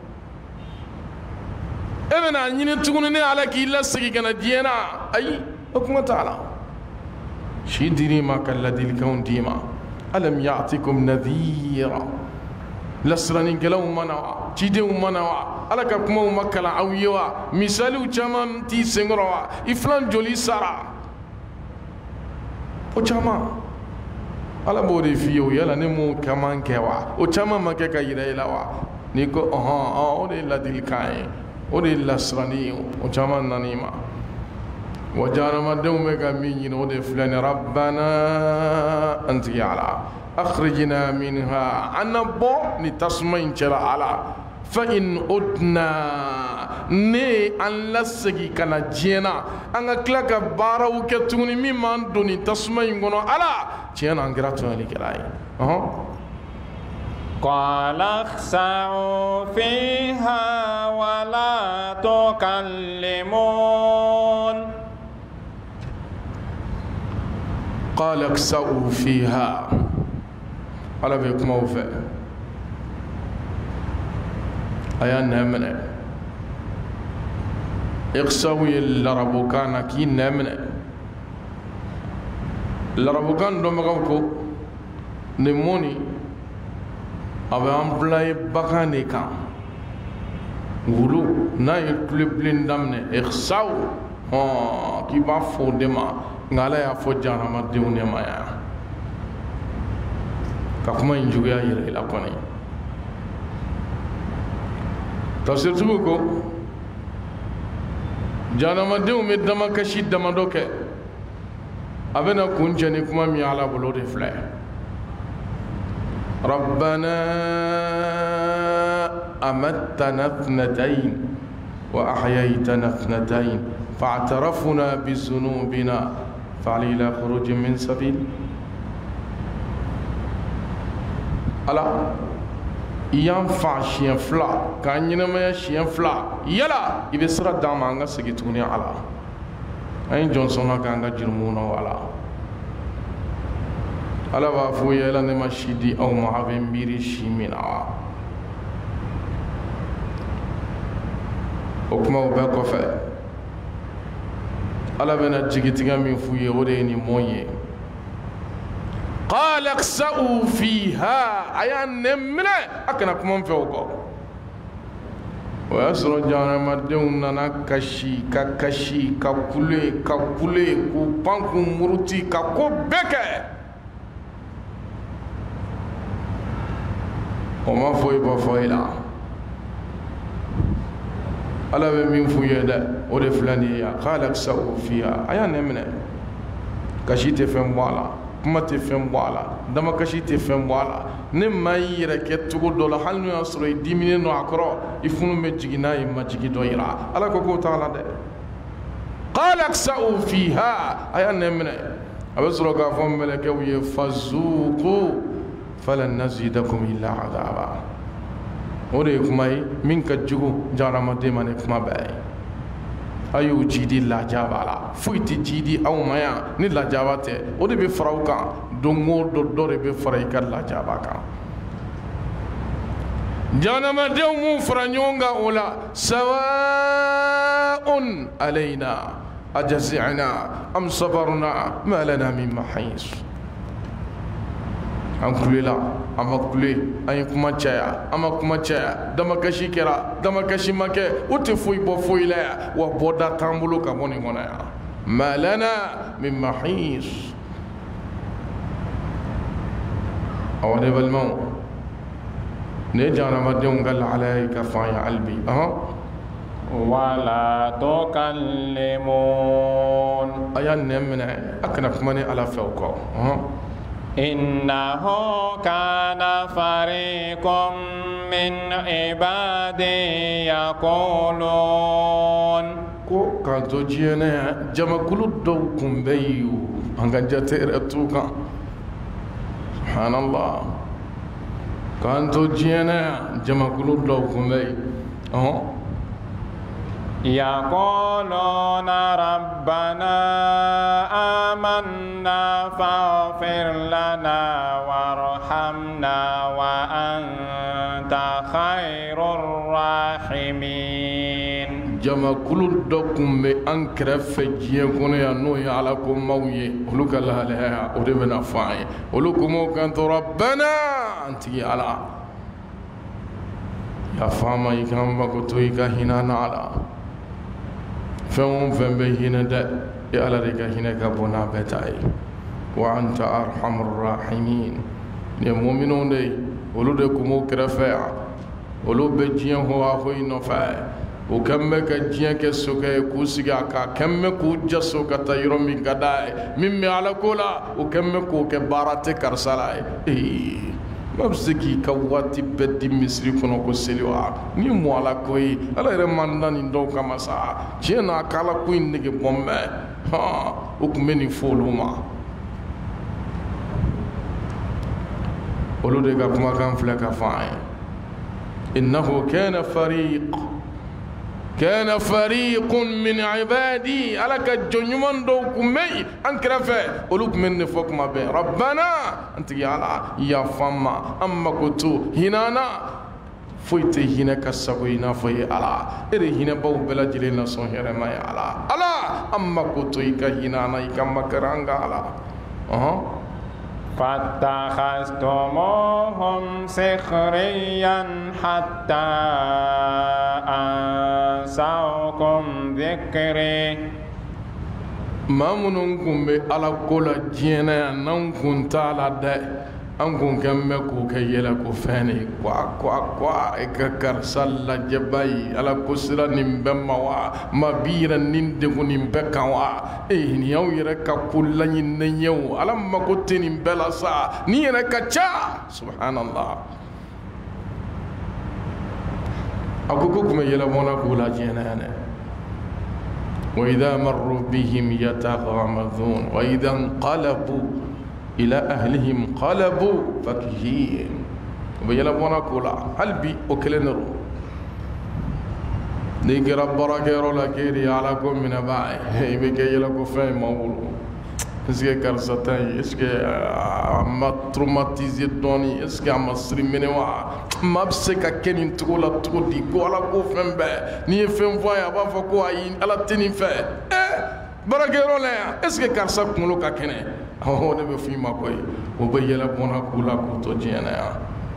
e bɛna ɲini tuguni ne ala k'i lasegin ka na diɲɛ na ayi o kuma t'a la si dir'i ma ka ladilikanw d'i ma alam ya'tikum nadhira lasiranikɛlaw ma na wa cidenw ma na wa ala ka kumaw ma kalan aw ye wa misaliw caman t'i senkɔrɔ wa i filan joli sara o caman ala b'o de f'i ye o yala ne m'o caman kɛ wa o caman ma kɛ ka yira i la wa n'i ko ɔhɔn o de ye ladilikan ye o de ye lasirani ye o caman nana i ma wa jahanamadenw bɛ ka min ɲini o de filɛ nin rabbana an tigi ala akhrijna minha an na bɔ ni tasuma in cɛla ala fa in udna ne an lasegin ka na diɲɛ na an ka tila ka baaraw kɛ tuguni min m'an don ni tasuma in kɔnɔ ala tiɲɛ na an kɛra tɔɲɔlikɛla ye ɔhɔn قال اخسعوا فيها ولا تكلمون قال اخسعوا فيها على بكم وفاء أيان نمنا اخسعوا لربكان كي نمنا لربكان دومغوكو نموني abe employé bakan de kan wulu n'a ye tule bilen daminɛ ihsaw hɔn k'i b'a fɔ de ma nka ala y'a fɔ jahanamadenw de ma yan ka kuma in juguya yɛrɛ i la kɔni tafsirtigiw ko jahanamadenw bɛ damakasi damadɔ kɛ a bɛna kun cɛ ni kuma min ye ala bolo de filɛ ربنا أمتنا اثنتين وأحييتنا اثنتين فاعترفنا بذنوبنا فهل إلى خروج من سبيل ألا ينفع شيئا فلا كان ينمى شيئا فلا يلا يبصر دامانغا سكتوني على أين جونسون كان جرمونا ولا ala b'a fɔ yɛlɛ ne ma si di aw ma a bɛ miiri si min na wa o kumaw bɛɛ kɔfɛ ala bɛna jigitigɛ min f'u ye o de ye nin mɔn ye qala ikhsa'u fiha a y'a nɛ minɛ a kana kuma n fɛ o kɔ o y'a sɔrɔ jahanamadenw nana kasi ka kasi ka kule ka kule k'u pan k'u muruti ka ko bɛɛ kɛ o ma foyi bɔ foyi la ala bɛ min f'u ye dɛ o de filɛ nin ye qala ikhsa'u fiha a y'a nɛ minɛ kasi tɛ fɛn bɔ a la kuma tɛ fɛn bɔ a la damakasi tɛ fɛn bɔ a la ne maa y'i yɛrɛ kɛ cogo dɔ la hali n'o y'a sɔrɔ i diminen don a kɔrɔ i funu bɛ jigin n'a ye ma jigin dɔ yira ala ko k'o t'a la dɛ qala aksa'u fiha a y'a nɛ minɛ a bɛ sɔrɔ k'a fɔ mɛlɛkɛw ye fazuqu falan nazidakum illa adaba o de ye kuma ye min ka jugu jahanamaden ma ni kuma bɛɛ ye a y'o jidi lajaba la foyi tɛ jidi aw ma yan ni lajaba tɛ o de bɛ fara aw kan don o don dɔ de bɛ fara i ka lajaba kan jahanamadenw m'u fara ɲɔgɔn kan o la sawa'un alayna ajazi'na am sabarna ma lana min mahis an kulela an ma kule an ye kuma caya an ma kuma caya damakasi kɛra damakasi ma kɛ o tɛ foyi bɔ foyi la yan wa bɔda t'an bolo ka bɔ nin kɔnɔ yan ma lana min mahis awɔ ne balimaw ne ye jahanamadenw ka lahalaya ye ka fɔ an ye hali bi wala tukallimun a y'a nɛ minɛ a kana kuma ni ala fɛ o kɔ إنه كان فريق من عبادي يقولون ko k'an to diɲɛ na yan jamakulu dɔw kun bɛ yen o an ka jate yɛrɛ t'u kan subhanallah k'an to diɲɛ na yan jamakulu dɔw kun bɛ yen يقولون ربنا آمنا فاغفر لنا وارحمنا وأنت خير الراحمين jamakulu dɔ kun bɛ an kɛrɛfɛ diɲɛ kɔnɔ yan n'o ye ala ko maaw ye olu ka lahalaya o de bɛna fɔ an ye olu ko m'o kan to rabbana an tigi ala yafa an ma i kan mako to i ka hinɛ an na ala fɛn o fɛn bɛ hinɛ dɛ i ala de ka hinɛ ka bon n'a bɛɛ ta ye wa anta arhamur rahimin nin ye muminunw de ye olu de kun b'o kɛrɛfɛ yan olu bɛ diɲɛ hoahoyi nɔfɛ o kɛn bɛ ka diɲɛ kɛ sokɛ ye k'u sigi a kan kɛn bɛ k'u jaso ka taa yɔrɔ min ka d'a ye min bɛ ala ko la o kɛn bɛ k'o kɛ baara tɛ karisa la ye ee ma bɛ se k'i ka waati bɛɛ di misiri kɔnɔ ko seli wa ni mu ala ko ye ala yɛrɛ man da nin dɔw kama sa tiɲɛ na a ka ala ko in nege bɔ mɛ hɔn o tun bɛ nin fɔ olu ma olu de ka kumakan filɛ ka fɔ an ye innahu kana fariq kana fariqun min ibadi ala ka jɔn ɲuman dɔw kun bɛ yen an kɛrɛfɛ olu kun bɛ nin de fɔ kuma bɛɛ rabbana an tigi ala yafa an ma an mako to hinɛ an na foyi tɛ hinɛ ka sago i n'a fɔ i ye ala e de hinɛbaw bɛɛ lajɛlen na sɔn hɛrɛma ye ala ala an mako to i ka hinɛ an na i ka makari an kan ala فاتخذتموهم سخريا حتى أنسوكم ذكري maa minnu kun bɛ ala ko la diɲɛ na yan n'an kun t'a la dɛ an kun kɛn bɛ k'o kɛ yɛlɛ ko fɛn de kwa kwa kwa i ka karisa lajɛ bayi ala ko sira nin bɛɛ ma wa ma bi yɛrɛ nin degun nin bɛɛ kan wa ee nin y'aw yɛrɛ ka ko laɲininen ye o ala mako tɛ nin bɛɛ la sa nin yɛrɛ ka ca subhanallah a ko ko tun bɛ yɛlɛbɔnna k'o la diɲɛ na yan dɛ وإذا مروا بهم يتغامزون وإذا انقلبوا إلى أهلهم قلبوا فكهين ويلبونا كولا هل بي أكلنرو نيجي ربنا كيرو لكيري علىكم من باي يبكي يلكو فين مولو اسكي كارساتاي اسكي ما تروماتيزي دوني اسكي ما سريمني وا ما بسكا كنين تقولا تقولي كولا كو فين با ني فين فايا با فكو اي على تنين فا eh barakero la اسكي كارسا كملو كا كنه هو ده بفي ما كوي وبيلا بونا كولا كو تو جينا يا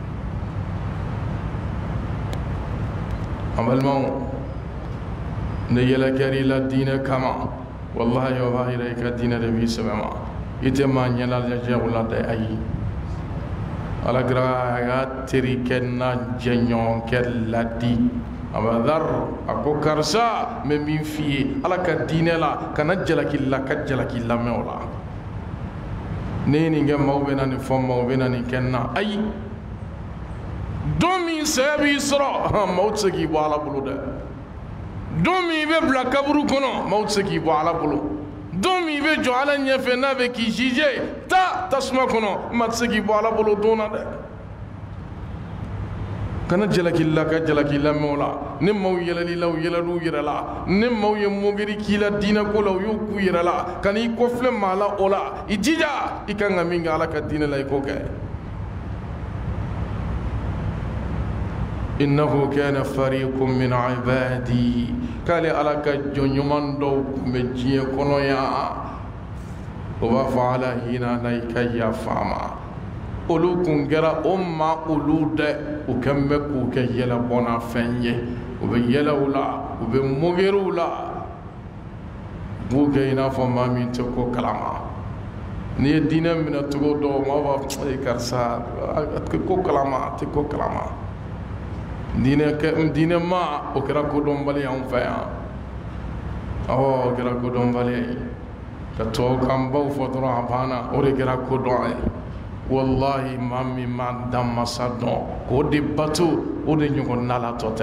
عمل مو نيلا كاري لا دين كما والله يا باهي ka diinɛ de b'i sɛbɛ ma i tɛ maa ɲɛnajɛ o la dɛ ayi ala kira a y'a terikɛ n'a jɛɲɔgɔnkɛ ladi abadar a ko karisa n bɛ min f'i ye ala ka diinɛ la kana jalaki la ka jalaki lamɛn o la neni ngam mawbena ni fom mawbena ni kenna ay domi sabi isra maut segi wala buluda domi be bla kaburu kono maut segi wala bulu domi be jo ala nyefe na be ki jije ta tasma kono mat segi wala bulu dona de kana jalakilla ka jalakilla mola ne maw yelali law yelalu yirala ne maw ye mogiri kila dina ko law yu ku yirala kani ko fle mala ola ijija ikanga minga ala ka dina lay ko ke innahu kana fariqun min ibadi kale ala ka jonyoman do me jiye kono ya o ba faala hina nay kayya fama olu kun kɛra o ma olu dɛ u kɛn bɛ k'u kɛ yɛlɛbɔnna fɛn ye u bɛ yɛlɛw la u bɛ mugeriw la u b'u kɛ i n'a fɔ maa min tɛ ko kalama n'i ye diinɛ minɛ cogo dɔw maa b'a fɔ ee karisa a tɛ ko kalama a tɛ ko kalama diinɛ kɛ diinɛ ma o kɛra kodɔnbali y'anw fɛ yan awɔ o kɛra kodɔnbali ye ka tubabukan baw fɔ dɔrɔn a banna o de kɛra kodɔn ye. wallahi mami ma damma sadon ko de batu o de nyugo nala tote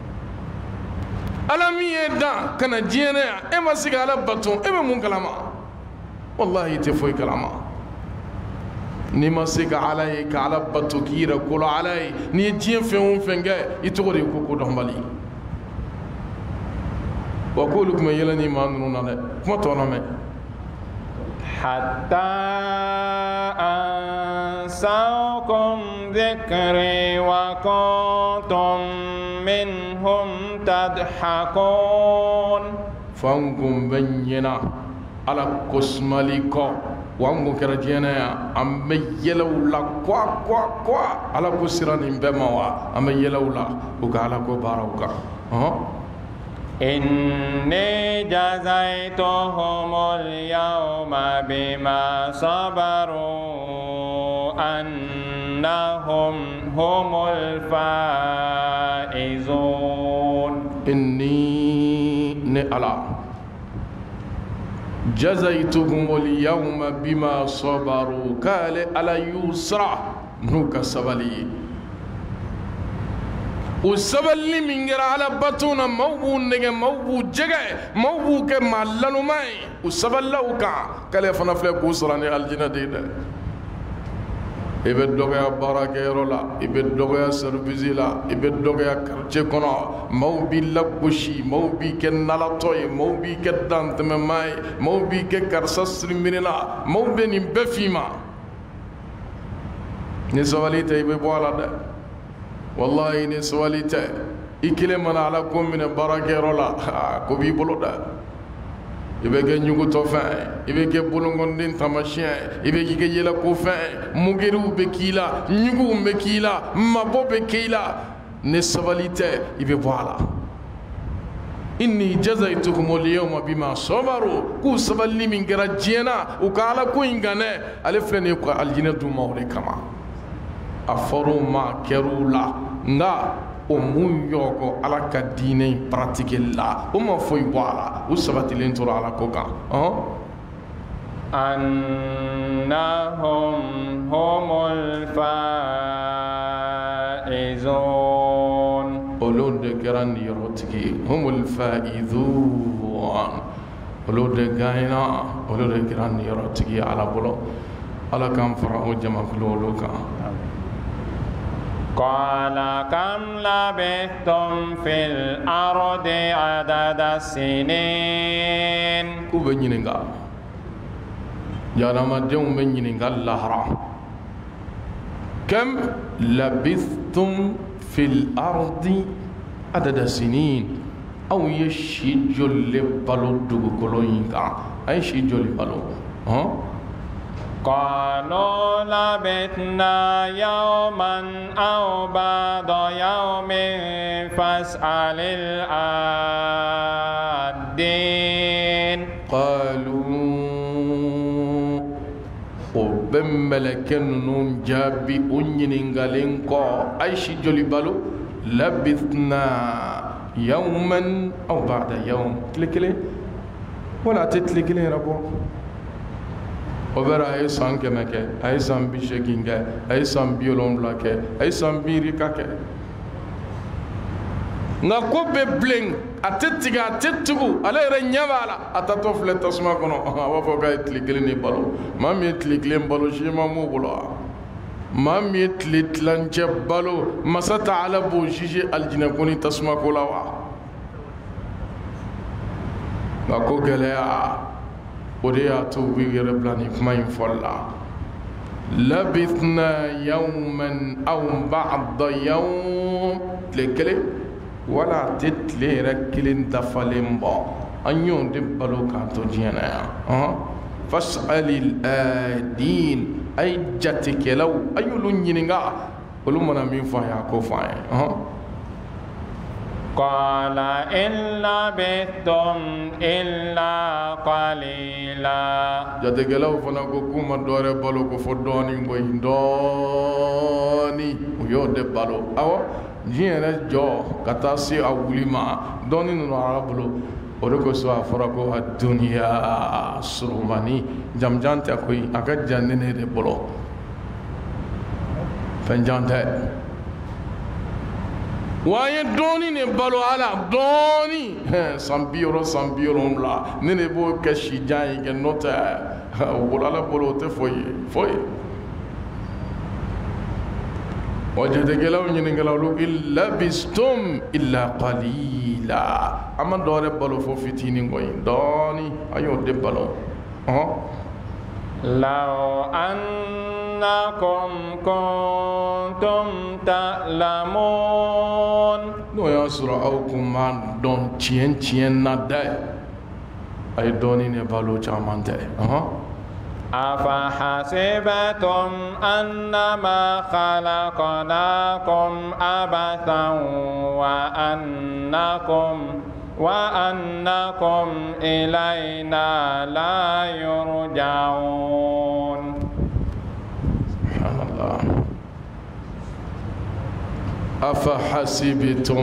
ala mi eda kana jene e ma siga ala batu e be mun kalama wallahi te foy kalama ni ma siga ala e ka ala batu kira ko ala ni jien fe on fenge ito de ko ko do mbali wa ko lu kuma yela ni ma nunu na le kuma to na me حتى أنساكم ذكري وكنتم منهم تضحكون فانكم بينا على كسماليكو وانكم كرجينا أم يلولا كوا كوا كوا على كسران بموا أم يلولا وكالا كباروكا ها إني جزيتهم اليوم بما صبروا أنهم هم الفائزون إني نألا جزيتهم اليوم بما صبروا قال على يسرع نوك سبلي وسبلي من غير على بطونا موبو نجا موبو جگا موبو كمالانو ماي وسبلو كا كله فنافله كوسراني الجنة ديدا ibe dogaya barakeyɔrɔ la i bɛ dɔgɔya servisi la i bɛ dɔgɔya quartier kɔnɔ maaw b'i lagosi maaw b'i kɛ nalatɔ ye maaw b'i kɛ dantɛmɛmaa ye maaw b'i kɛ karisa sirimiri la maaw bɛ nin bɛɛ f'i ma ni sabali tɛ i bɛ bɔ a la dɛ wallahi ni sabali tɛ i kelen mana ala ko minɛ baarakɛyɔrɔ la ko b'i bolo dɛ i bɛ kɛ ɲugutɔ fɛn i bɛ kɛ bolokɔnden taamasiyɛn i bɛ kɛ yɛlɛko fɛn mugeriw bɛ k'i la ɲuguw bɛ k'i la mabɔ bɛ k'i la ni sabali tɛ i bɛ bɔ a la inni jazaytukum al-yawma bima sabaru k'u sabali min kɛra diɲɛ na u ka ala ko in kan dɛ ale filɛ nin ye ka alijinɛ d'u ma o de kama a fɔr'u ma kɛr'u la nka o mun yɔgɔ ala ka diinɛ in pratique la o ma foyi bɔ a la o sabatilen tora ala ko kan annahum humul faizun olu de kɛra niyɔrɔtigi ye humul faizun olu de gagnera olu de kɛra niyɔrɔtigi ye ala bolo ala k'an fara o jamakulu olu kan. قال كم لبثتم في الأرض عدد السنين كوبينينغا يا ما ديوم بينينغا لهرا كم لبثتم في الأرض عدد السنين أو يشجل بالو دوغو كولوينغا أي شجل بالو ها قالوا لبثنا يوما أو بعض يوم فاسأل العادين قالوا وبملكن نون جابي أنين غالينكو أيش جولي بالو لبثنا يوما أو بعد يوم تلكلي ولا تتلكلي ربو o bɛra a ye san kɛmɛ kɛ a ye san bi seegin kɛ a ye san bi wolonwula kɛ a ye san bi yirika kɛ nka ko bɛ bilen a tɛ tigɛ a tɛ tugu ale yɛrɛ ɲɛ b'a la a tatɔ filɛ tasuma kɔnɔ a b'a fɔ k'a ye tile kelen de balo maa min ye tile kelen balo siman m'o bolo wa maa min ye tile tilancɛ balo masa Taala b'o juge alijinɛ ko ni tasuma ko la wa nka ko gɛlɛya o de y'a to u bɛ yɛrɛ bila nin kuma in fɔli la labithna yawman aw ba'da yawm tile kelen wala a tɛ tile yɛrɛ kelen dafalen bɔ an y'o de balo k'an to diɲɛ na yan fas'alil aadin a ye jatekɛlaw a y'olu ɲininka olu mana min fɔ an ye a ko fɔ an ye قال إن لبثتم إلا قليلا jatekɛlaw fana ko k'u ma dɔwɛrɛ balo ko fɔ dɔɔni koyi dɔɔni u y'o de balo awɔ diɲɛ yɛrɛ jɔ ka taa se a wuli ma dɔɔni ninnu ala bolo o de kosɔn a fɔra ko a duniya surumani jamujan tɛ koyi a ka jan ne ne de bolo fɛn jan tɛ wa an ye dɔɔni de balo ala dɔɔni san bi wɔɔrɔ san bi wolonwula ne de b'o kɛ sijan ye kɛ n'o tɛ o bolo ala bolo o tɛ foyi ye foyi wa jatekɛlaw ɲininkala olu illa bistum illa qalila an ma dɔwɛrɛ balo fo fitinin koyi dɔɔni an y'o de balo لو أنكم كنتم تعلمون n'o y'a sɔrɔ aw kun ma dɔn tiɲɛ tiɲɛ na dɛ a ye dɔɔni de balo caman tɛ أفحسبتم أنما خلقناكم عبثا وأنكم وأنكم إلينا لا يرجعون سبحان الله أفحسبتم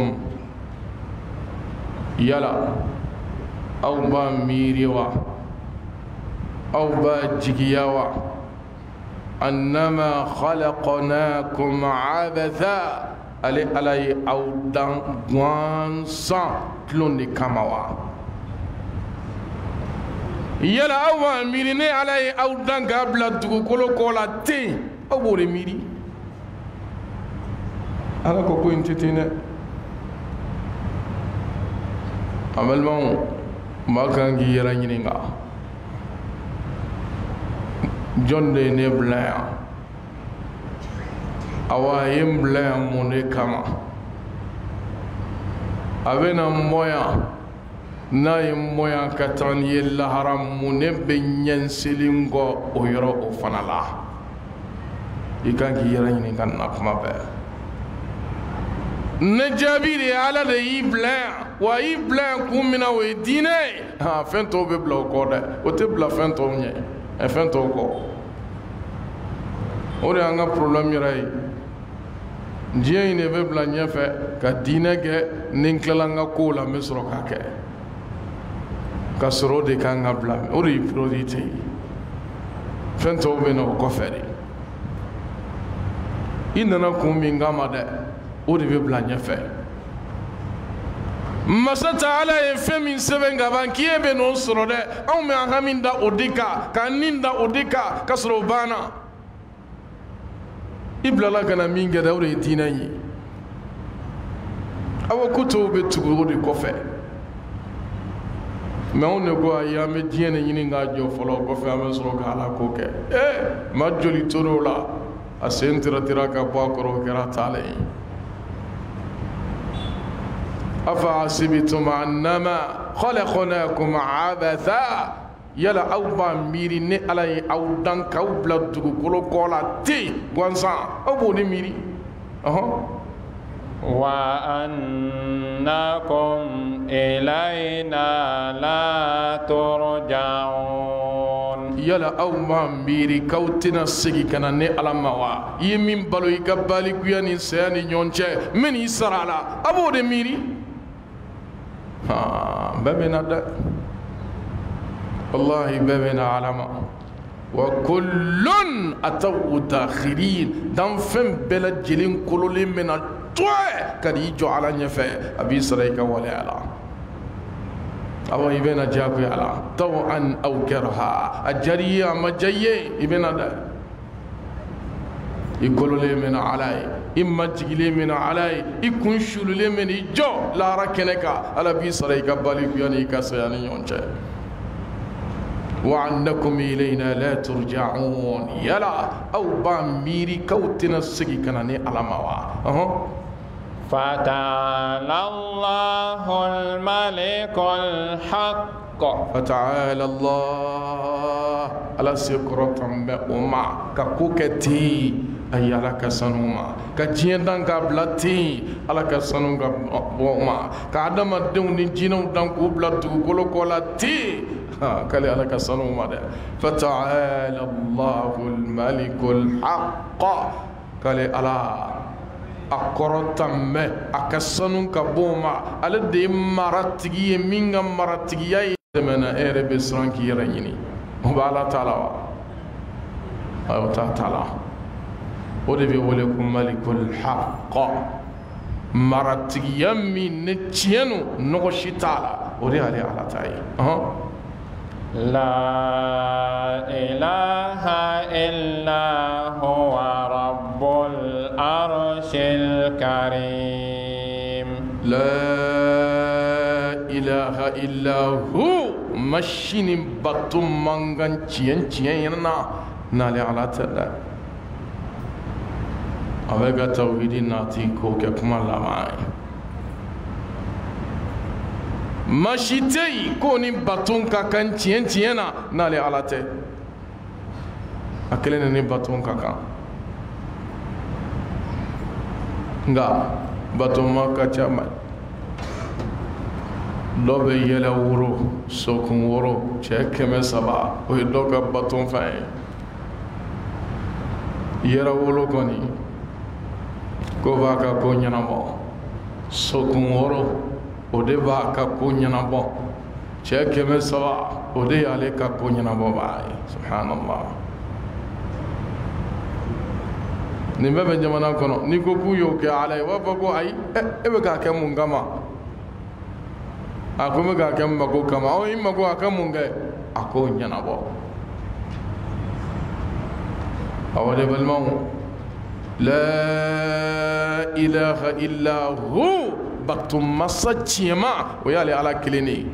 يلا أو با ميريوا أو با جيجيوا أنما خلقناكم عبثا ale ala ye aw dan gansan tulon de kama wa yala aw b'a miiri ne ala ye aw dan k'a bila dugukolo kɔ la ten aw b'o de miiri ala ko ko in tɛ ten dɛ an balimaw maa kan k'i yɛrɛ ɲininka jɔn de ye ne bila yan awa a ye n bila yan mun de kama a bɛna n bɔ yan n'a ye n bɔ yan ka taa n ye lahara mun ne bɛ ɲɛnseli n kɔ o yɔrɔ o fana la i kan k'i yɛrɛ ɲininka nin na kuma bɛɛ ne jaabi de ye ala de y'i bila yan wa a y'i bila yan kun min na o ye diinɛ ye fɛn tɔw bɛ bila o kɔ dɛ o tɛ bila fɛn tɔw ɲɛ fɛn tɔw kɔ o de y'an ka problème yɛrɛ ye diɲɛ in de bɛ bila ɲɛfɛ ka diinɛ kɛ ni n tilala n ka kow la n bɛ sɔrɔ k'a kɛ ka sɔrɔ o de kan ka bila o de ye priorité ye fɛn tɔw bɛ na o kɔfɛ de i nana kun min kama dɛ o de bɛ bila ɲɛfɛ masa Taala ye fɛn min sɛbɛn ka ban k'i bɛ n'o sɔrɔ dɛ anw bɛ an hami da o de kan k'an nin da o de kan ka sɔrɔ o banna i bilala ka na min kɛ dɛ o de ye diinɛ ye aw ko tɔw bɛ tugu o de kɔfɛ mɛ anw de ko ayi an bɛ diɲɛ de ɲini k'a jɔ fɔlɔ kɔfɛ an bɛ sɔrɔ ka ala ko kɛ ee ma joli tora o la a sen tɛrɛtɛra ka bɔ a kɔrɔ o kɛra taalen ye أفحسبتم أنما خلقناكم عبثا يلا أو باميري ني على أو دان كاو بلا دغولو كولا تي غوانسان أو بودي ميري أها وأنكم إلينا لا ترجعون يلا أو باميري كاو تنا سيكي كنا ني على موا يمين بالو يكبالي كوياني سياني نيونچه من يسرالا أبو دي ميري ها بابنا دا والله بابنا علما وكل أتوا داخلين دم فم بلا جلين كلولين من التوى كان يجو على نفع أبي إسرائيل ولا على أو يبين جاكو على طوعا أو كرها الجريء ما جاي يبين هذا يقولوا لي من علي إما تجلي من علي يكون شلو لي من جو لا ركنك على أبي إسرائيل بالي يعني كسياني يونجه وعنكم إلينا لا ترجعون يلا أو باميري كوتنا السجي كناني على موا أه فتعالى الله الملك الحق فتعالى الله على سكرة بأمة كوكتي أي على كسنوما كجيندان كبلتي على كسنوما بأمة كعدم الدون جينو دان كوبلتو كلو كولاتي كالي على كسنوما فتعالى الله الملك الحق كالي على أكرتم أكسنون كبوما على دي مراتجي مينغ مراتجي من إير بسرانك يريني وبالا تعالى أو تعالى ودي بيقولكم ملك الحق مراتجي من نتشينو نغشي تعالى ودي علي على تعالى أه لا إله إلا هو رب العرش الكريم لا إله إلا هو مشين بطم مانغان تشين تشين نالي على تلا أبغى توحيد ناتي كوكا كمان لا معي mashitei koni baton ka kan tien tiena nale alate akelene ni baton ka kan nga baton ma ka chama lobe yela wuro sokun wuro chekeme saba o doka baton fa yera wuro koni ko va ka ko nyana mo sokun wuro o de b'a ka ko ɲɛnabɔ cɛ kɛmɛ saba o de y'ale ka ko ɲɛnabɔ b'a ye subhanallah nin bɛɛ bɛ jamana kɔnɔ n'i ko k'u y'o kɛ ala ye u b'a fɔ ko ayi e bɛ k'a kɛ mun kama a ko n bɛ k'a kɛ n mako kama ɔ i mako a kɛ mun kɛ a k'o ɲɛnabɔ awɔ de balimaw la ilaha illa hu batum masa tiema o yale ala kilini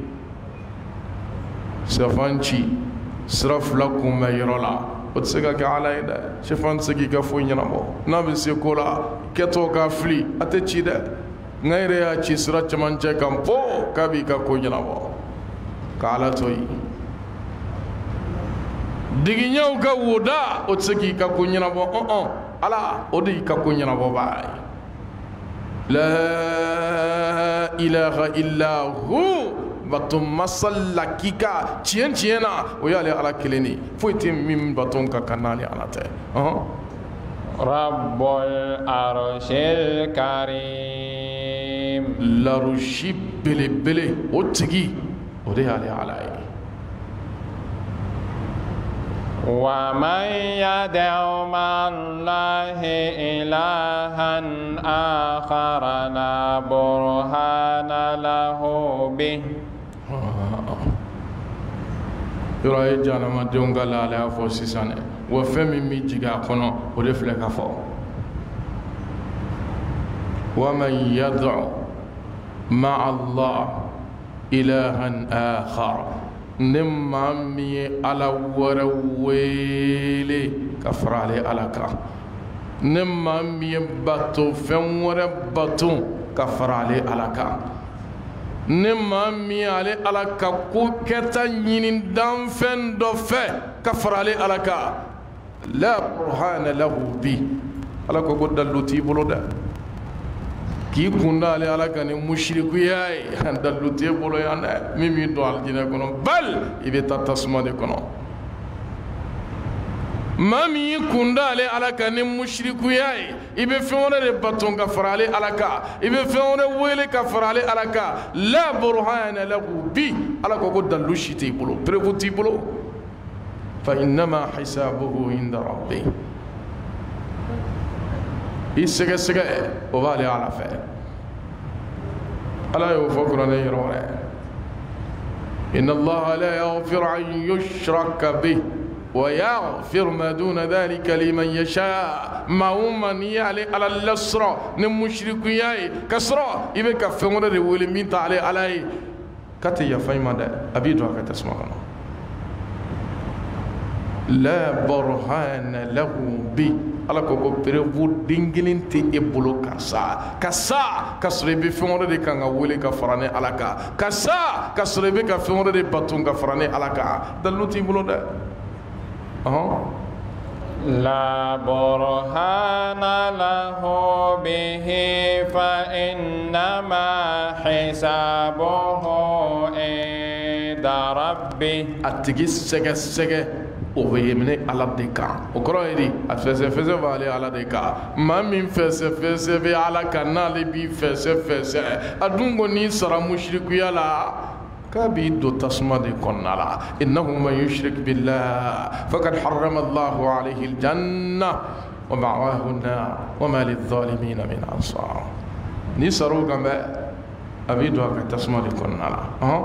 safanci srafla kuma yirola o tsega ka ala ida shefan segi ka fo nyana mo na be se kola keto ka fli ate ci de ngaire ya ci sra chaman che kampo ka bi ka ko nyana mo ka ala toyi digi nyaw ka woda o tsegi ka ko nyana mo on on ala o di ka ko nyana mo bay لا إله إلا هو باتون مسل لكيكا تين تينا ويالي على كليني فويتي ميم باتون كانالي على تي أه رب العرش الكريم لا رشي بلي بلي وتجي وديالي على ومن يدع مع الله إلها آخر لا برهان له به يرى جانا ما دونغا لا لا فوسيسانه وفمي مي جيغا كونو ودفلك فو ومن يدع مع الله إلها آخر نما مي على ورويلي كفر علي على كا نما مي باتو فم ور باتو كفر علي على كا نما مي علي على كا كو كتا نين دام فن دو في كفر علي على كا لا برهان له بي على كو دلوتي بلو ده كي كوندا على على كان مشرك ياي دلوتي بولو يانا ميمي دو الجنه كونو بل يبتا تسمع دي كونو مامي كوندا على على كان مشرك ياي يبي فون ري باتون كفر علي على كا يبي فون ويلي كفر علي على كا لا برهان له بي على كو دلوشي تي بولو بريفوتي بولو فإنما حسابه عند ربه يسجى سجى وبالي على فعل ألا يوفقنا نيرونه إن الله لا يغفر أن يشرك به ويغفر ما دون ذلك لمن يشاء ما هم نيالي على الأسرى نمشرك ياي كسرى يبقى فمر الولي من تعالى عليه كتي يفهم ده أبي دعاء تسمعنا لا برهان له به ala ko ko prevu dingilin te e bolo kasa kasa kasrebe fengore de kanga wole ka farane alaka kasa kasrebe ka fengore de batun ka farane alaka daluti bolo da aha لا برهان له به فإنما حسابه عند ربه أتجس سجى سجى وبيمني على الدكان وكرايدي أفسد فسد بالي على الدكان ما من فسد فسد بي على كنال بي فسد فسد أدونغني سرا مشرك يلا كابي دو تسمى دي كنالا إنه من يشرك بالله فقد حرم الله عليه الجنة ومأواه النار وما للظالمين من أنصار نسرو كما أبي دو تسمى دي كنالا أه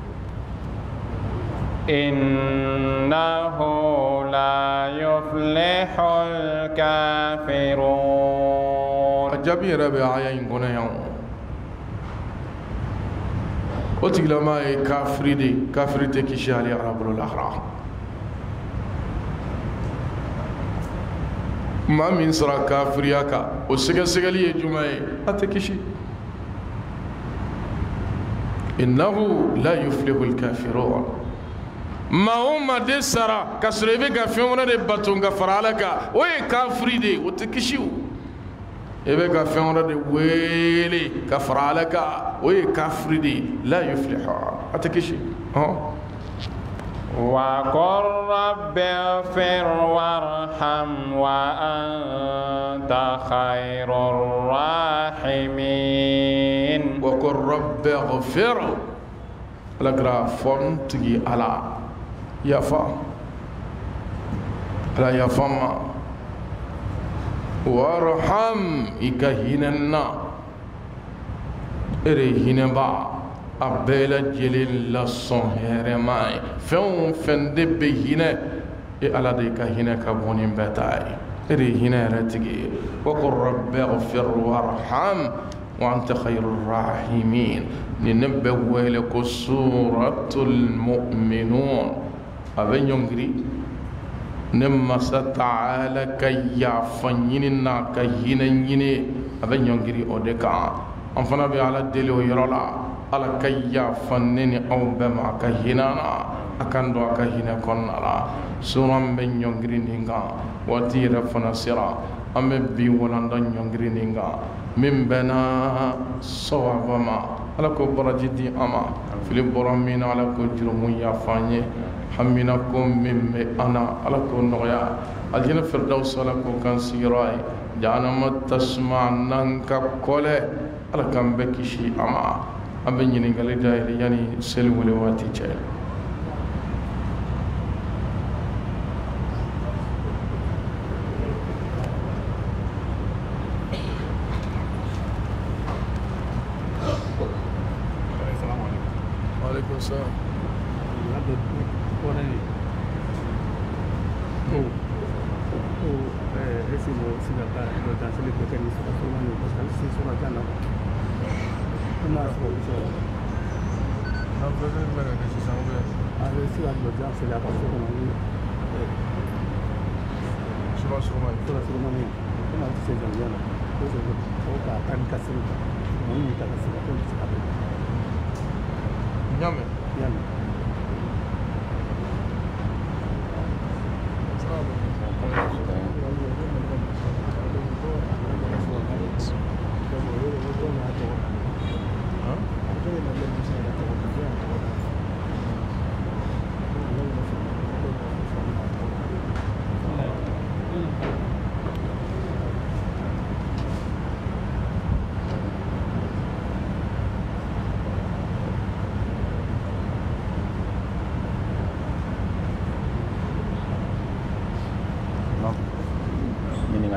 إنه لا يفلح الكافرون أجابي ربي عيين كنا يوم وتقول ما كافري دي كافري تكشي على رب الأخرى ما من سرا كافرياكا وسجل سجلي جمعي أتكشي إنه لا يفلح الكافرون ما هم دي سرا كسربي كافيون دي باتون كفرالكا وي كافري دي وتكشيو إبه كافيون دي ويلي كفرالكا وي كافري دي لا يفلح أتكشي ها وقل رب اغفر وارحم وأنت خير الراحمين وقل رب اغفر لقرا فونتي على يافا لا يافما وارحم إكهيننا إريهنبا أبلا جليل لصن هرماي فون فند بهنا على ذيك هنا كبونين بتاعي إريهنا رتجي وقل رب اغفر وارحم وأنت خير الراحمين ننبه لك سورة المؤمنون أبن ينجري نما ستعالى كي يفنيننا كي ينيني أبن ينجري أودكا أنفنا بي على الدلو يرلا على كي يفنيني أو بما كي ينانا أكن دوا كي ينكونا سورة بن ينجري نيغا وتير فنسرا أمي بي ولندن ينجري نيغا من بنا صوابما على كبر جدي أما في البرامين على كجرم يافاني حمينكم من أنا على كنويا الجنة فردوس على كان سيراي جانا ما تسمع نانك كله على كم بكشي أما أبني نقول جاي يعني سلم لواتي جاي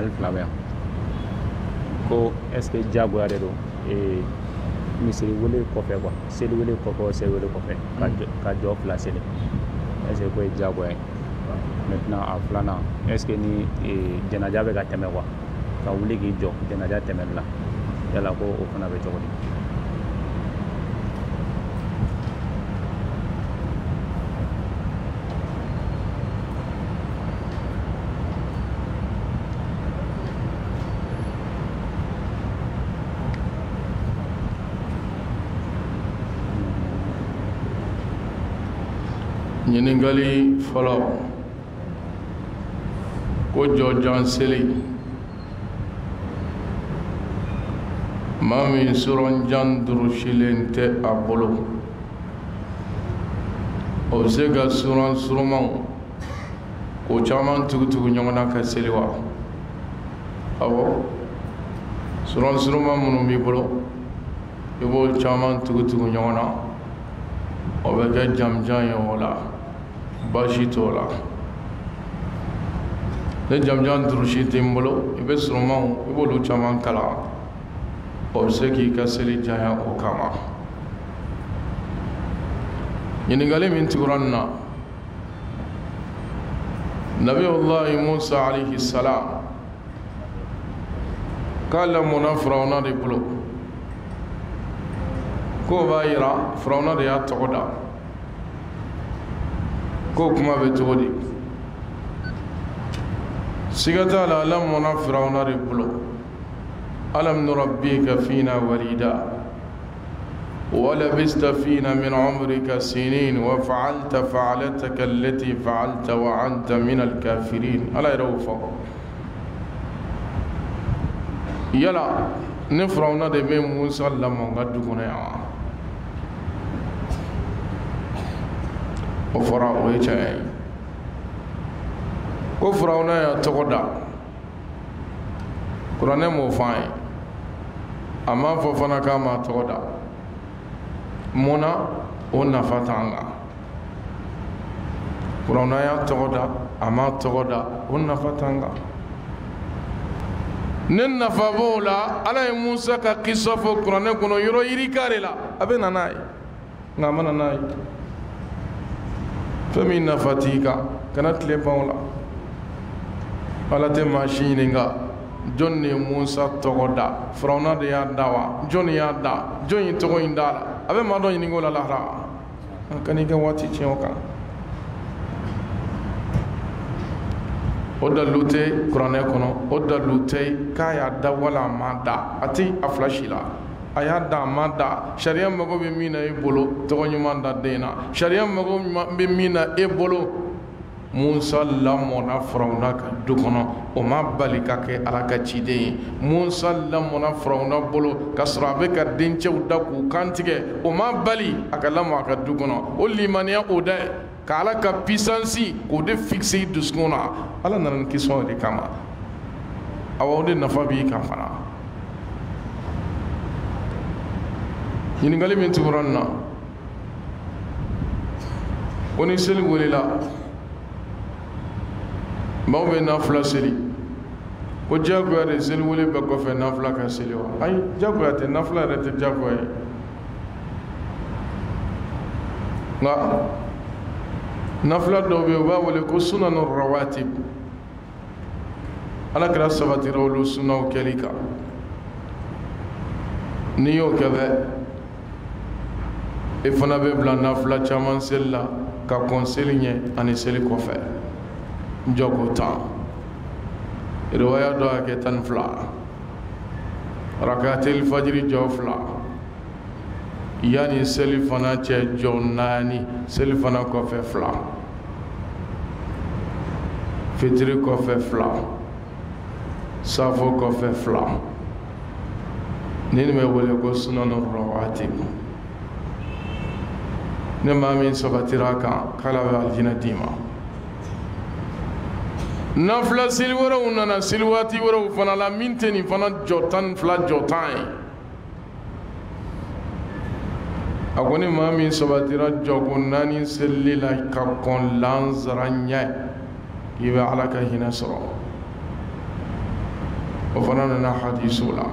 ɲininkali fila bɛ yan ko est ce que diyagoya de don misiri wele kɔfɛ quoi seli wele kɔfɛ o seli wele kɔfɛ ka jɔ fila seli est ce que ko ye diyagoya ye maintenant a filanan est ce que ni jɛnaja bɛ ka tɛmɛ quoi ka wuli k'i jɔ jɛnaja tɛmɛli la yala ko o fana bɛ cogo di. ɲininkali fɔlɔ ko jɔjan seli maa min suranjan durusilen tɛ a bolo o bɛ se ka suran surumanw k'o caman tugutugu ɲɔgɔn na ka seli wa? awɔ suran suruman minnu b'i bolo i b'o caman tugutugu ɲɔgɔn na o bɛ kɛ jamjan ye o la baasi t'o la ni jamjan durusi tɛ n bolo i bɛ surumanw i b'olu caman kalan o bɛ se k'i ka seli janya o kama. ɲininkali min tugura nin na nabiyullahi musa alayhi salam k'a lamɔna firawuna de bolo k'o b'a yira firawuna de y'a tɔgɔ da k'o kuma bɛ cogo di? siga t'a la a lamɔna firawuna de bolo alam nurabbika fina walida ولبست فينا من عمرك سنين وفعلت فعلتك التي فعلت وأنت من الكافرين ألا يروفا يلا نفرعنا دبي موسى لما قدكنا يا وفرعوا يجاي وفرعنا يا تقدا قرآن موفاي أما ففنا كما تقدا muna o nafa t'an kan kuranɛ y'a tɔgɔ da a ma tɔgɔ da o nafa t'an kan ne nafa b'o la ala ye musa ka kisa fɔ kuranɛ kɔnɔ yɔrɔ yirika de la a bɛ na n'a ye nka a ma na n'a ye fɛn min nafa t'i kan kana tile ban o la ala tɛ maa si ɲininka jɔn de ye musa tɔgɔ da firawuna de y'a da wa jɔn y'a da jɔn ye tɔgɔ in da la a bɛ maa dɔ ɲininka o la lahara ka n'i ka waati tiɲɛ o kan o dalilu tɛ kuranɛ kɔnɔ o dalilu tɛ k'a y'a da wala a ma da a tɛ a fila si la a y'a da a ma da sariya mago bɛ min na e bolo tɔgɔ ɲuman da den na sariya mago bɛ min na e bolo musa lamɔna firawuna ka du kɔnɔ o ma bali ka kɛ ala ka ciden ye musa lamɔna firawuna bolo ka sɔrɔ a bɛ ka dencɛw da k'u kantigɛ o ma bali a ka lamɔ a ka du kɔnɔ o limaniya o dɛ ka ala ka puissance k'o de fixe i dusukun na ala nana ni kisɔn de kama awa o de nafa b'i kan fana ɲininkali min tugura nin na ko ni seli welela maaw bɛ nafila seli ko diyagoya de seli wele bɛɛ kɔfɛ nafila ka seli wa ayi diyagoya tɛ nafila yɛrɛ tɛ diyagoya ye nka nafila dɔw bɛ yen u b'a wele ko sunanu rawatib alakira sabatira olu sunaw kɛli kan n'i y'o kɛ bɛ e fana bɛ bila nafila caman seli la ka kɔn seli ɲɛ ani seli kɔfɛ jɔko tan riwaya dɔ y'a kɛ tan ni fila rakatel fajiri jɔ fila yanni seli fana cɛ jɔ naani seli fana kɔfɛ fila fitiri kɔfɛ fila safo kɔfɛ fila ni nin bɛ wele ko sunanu rawatib ne maa min sabatira a kan k'ala bɛ alijinɛ d'i ma nafila seli wɛrɛw nana seli waati wɛrɛw fana la min tɛ nin fana jɔ tan ni fila jɔ tan ye a ko ni maa min sabatira jɔko naani selili la ka kɔn lansara ɲɛ i bɛ ala ka hinɛ sɔrɔ وفنانا حديث لا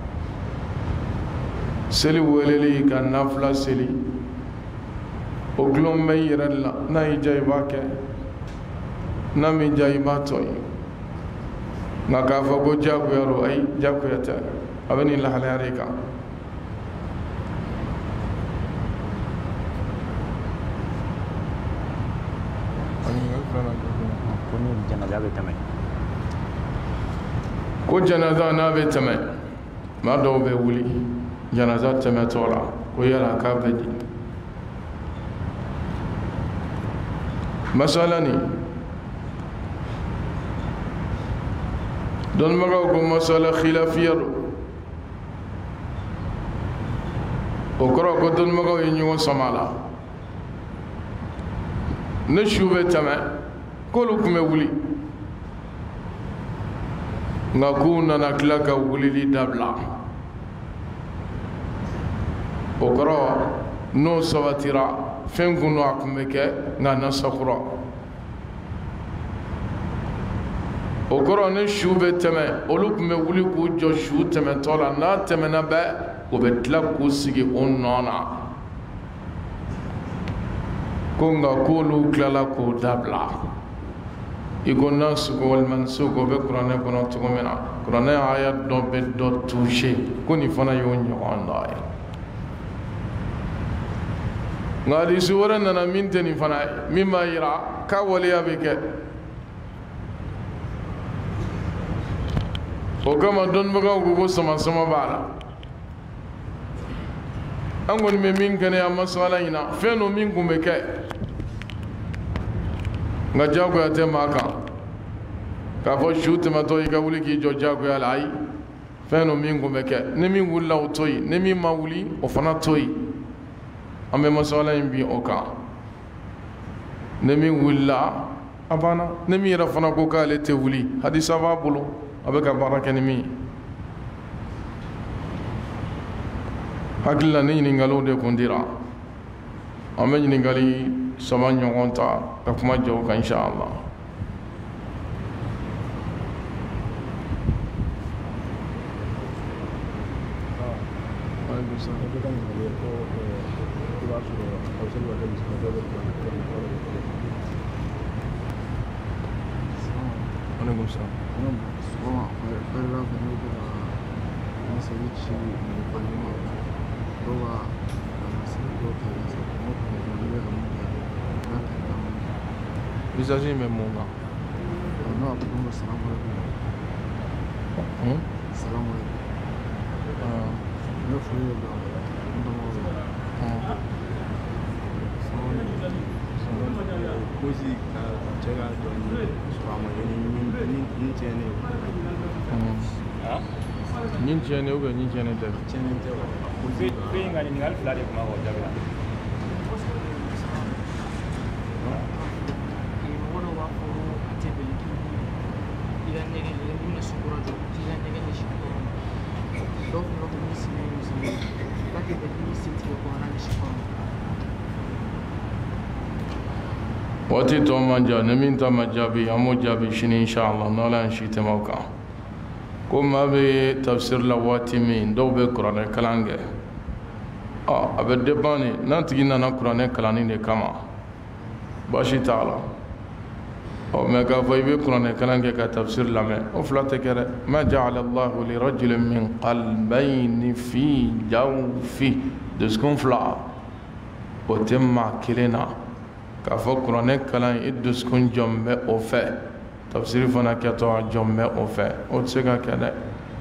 سلي وللي كان نافلا سلي وقلوم مير الله ناي جايباك نامي جايباتوي نكافا بو جاكو يرو أي جاكو يتا أبني الله عليك ko janaza na be tame ma do be wuli janaza tame tola ko yala ka be di masalani don maga ko masala khilafiyya o koro ko don maga yi ñu samala ne shube tame ko lu kume wuli nga ku nana tila ka wulili dabila o kɔrɔ n'o sabatira fɛn kun a kun bɛ kɛ nka nasakura o kɔrɔ ni su bɛ tɛmɛ olu kun bɛ wuli k'u jɔ su tɛmɛtɔ la n'a tɛmɛna bɛɛ o bɛ tila k'u sigi o nɔ na ko nka k'olu tilala k'o dabila iko nasuko walmansuko be kuranɛ kɔnɔ cogo min na kuranɛ aya dɔ bɛ dɔ touché ko nin fana y'o ɲɔgɔn dɔ ye nka hadisi wɛrɛ nana min tɛ nin fana ye min b'a yira k'a waleya bɛ kɛ o kama dɔnnibagaw ko ko sama-sama b'a la an kɔni bɛ min kɛnɛ an masala in na fɛn dɔ min kun bɛ kɛ nga jagoya tɛ maa kan k'a fɔ su tɛmɛtɔ i ka wuli k'i jɔ jagoya la ayi fɛn dɔ min kun bɛ kɛ ni min wulila o to yen ni min ma wuli o fana to yen an bɛ masala in bin o kan ni min wulila a banna ni min yɛrɛ fana ko k'ale tɛ wuli hadisa b'a bolo a bɛ ka baara kɛ ni min ye hakili la ni ɲininkaliw de kun dira an bɛ ɲininkali saba ɲɔgɔn ta ka kuma jɔ o kan inshallah visagem mesmo lá. Não, porque o salam alaikum. Hum? Salam alaikum. Ah. Meu filho da da Ah. Coisa que chega a sua mãe nem nem tinha nem. Ah? Nem tinha nem o que nem tinha nem teve. Tinha nem teve. Coisa bem ganha ninguém falar de como a outra vez. Wati to manja ne min ta majabi amo jabi shini inshallah nola shi temauka ko ma be tafsir la wati min do be qur'an kalange ah abe debani nanti nana qur'an kalani ne kama bashi taala o me ka fay be qur'an kalange ka tafsir la me o flate kere ma ja'ala Allah li rajulin min qalbayn fi jawfi de skonfla o temma kilena k'a fɔ kuranɛ kalan i dusukun jɔn bɛ o fɛ tafsiri fana kɛtɔ a jɔn bɛ o fɛ o tɛ se ka kɛ dɛ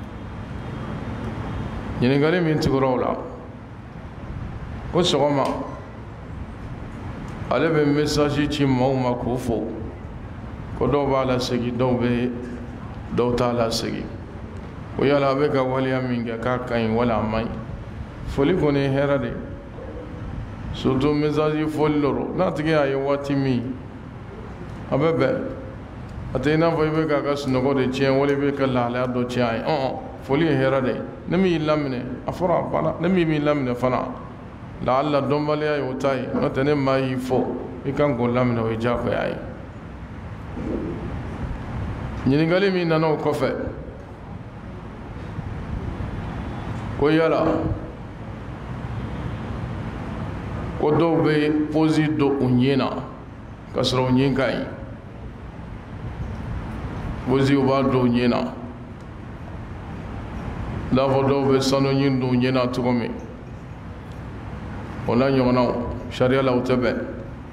ɲininkali min tugura o la ko sɔgɔma ale bɛ message ci maaw ma k'u fo ko dɔw b'a lasegin dɔw bɛ dɔw t'a lasegin ko yala a bɛ ka waleya min kɛ k'a ka ɲi wala a man ɲi foli kɔni ye hɛrɛ de ye surtout message foli loro n'a tigi y'a ye waati min a bɛ bɛn a tɛ i n'a fɔ i bɛ k'a ka sunɔgɔ de tiɲɛ wala i bɛ ka lahalaya dɔ tiɲɛ a ye ɔn foli ye hɛrɛ de ye ne min y'i laminɛ a fɔra a banna ne min m'i laminɛ fana lahala dɔnbaliya ye o ta ye n'o tɛ ne maa y'i fɔ i kan k'o laminɛ o ye diyagoya ye ɲininkali min nana o kɔfɛ ko yala ko dɔw bɛ posi don u ɲɛ na ka sɔrɔ u ɲɛ ka ɲi posi u b'a don u ɲɛ na i n'a fɔ dɔw bɛ sanu ɲi don u ɲɛ na cogo min o n'a ɲɔgɔnnaw sariya la u tɛ bɛn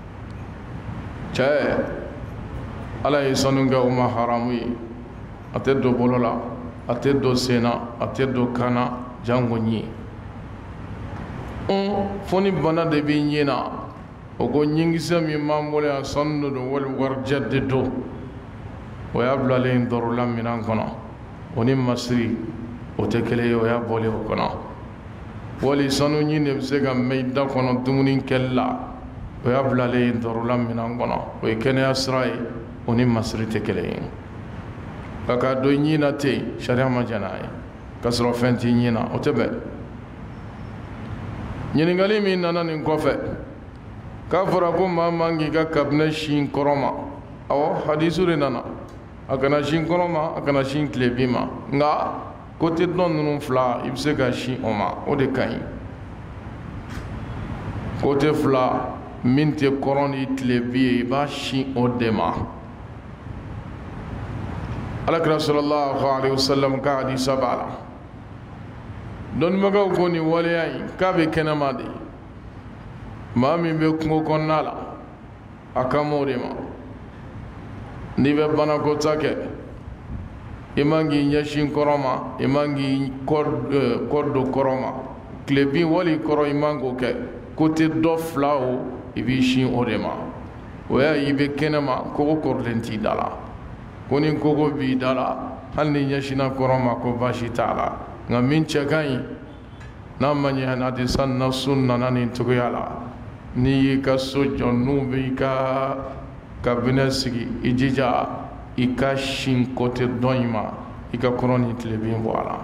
cɛ ala ye sanu kɛ o ma haramu ye a tɛ don bolo la a tɛ don sen na a tɛ don kan na jango ɲi fo ni bana de bɛ ɲɛ na o ko ɲinkisɛ min b'an bolo yan sanu de don wali warijɛ de don o y'a bilalen dɔrɔla minɛn kɔnɔ o ni masiri o tɛ kelen ye o y'a bɔlen o kɔnɔ wali sanu ɲi de bɛ se ka mɛn i da kɔnɔ dumuni kɛli la o y'a bilalen dɔrɔla minɛn kɔnɔ o ye kɛnɛya sira ye o ni masiri tɛ kelen ye ka k'a don ɲi na ten sariya ma jɛn n'a ye ka sɔrɔ fɛn t'i ɲi na o tɛ bɛn ɲininkali min nana nin kɔfɛ k'a fɔra ko maa man k'i ka kabinɛ sin kɔrɔ ma awɔ hadisu de nana a kana sin kɔrɔ ma a kana sin tilebin ma nka kote dɔn ninnu fila i bɛ se ka sin o ma o de ka ɲi kote fila min tɛ kɔrɔ ni tilebin ye i b'a sin o de ma alakira sallallahu alaihi wasallam ka hadisa b'a la dɔnnibagaw ko nin waleya in k'a bɛ kɛnɛma de maa min bɛ kungo kɔnɔna la a ka m'o de ma n'i bɛ banakɔta kɛ i man k'i ɲɛsin kɔrɔ ma i man k'i kɔ don kɔrɔ ma tilebin wali kɔrɔ i man k'o kɛ kote dɔ fila o i b'i sin o de ma o y'a ye i bɛ kɛnɛma kogo kɔrɔlen t'i da la ko ni kogo b'i da la hali ni ɲɛsinna kɔrɔ ma ko baasi t'a la nka min cɛ ka ɲi n'a ma ɲɛ hadisa na sun nana nin cogoya la n'i y'i ka so jɔ n'u b'i ka kabinɛ sigi i jija i ka sin kote dɔn in ma i ka kɔrɔ ni tilebin bɔ a la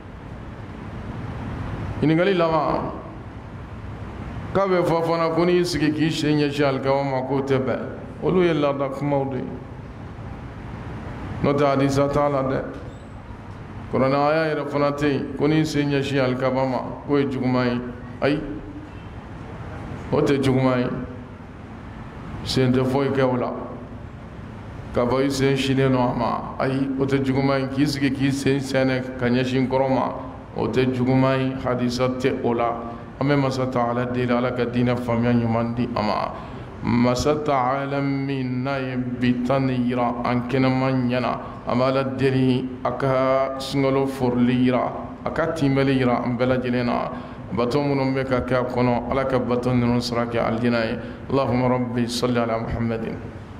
ɲininkali laban k'a bɛ fɔ fana ko n'i sigi k'i sen ɲɛsin alikama ma k'o tɛ bɛn olu ye laada kumaw de ye n'o tɛ hadisa t'a la dɛ kuranɛ aya yɛrɛ fana tɛ yen ko n'i sen ɲɛsin alikaba ma k'o ye juguman ye ayi o tɛ juguman ye sen tɛ foyi kɛ o la k'a fɔ i sen sinnen don a ma ayi o tɛ juguman ye k'i sigi k'i sen sɛnɛ ka ɲɛsin kɔrɔ ma o tɛ juguman ye hadisa tɛ o la an bɛ masa taala deli ala ka diinɛ faamuya ɲuman di a ma masa taala min n'a ye bitan ni yira an kɛnɛma ɲɛna an b'a la deli a ka sunkalo forili yira a ka tinbɛli yira an bɛɛ lajɛlen na bato minnu bɛ ka kɛ a kɔnɔ ala ka bato ninnu sara kɛ alijinɛ ye allahumma rabbi salli ala muhammadin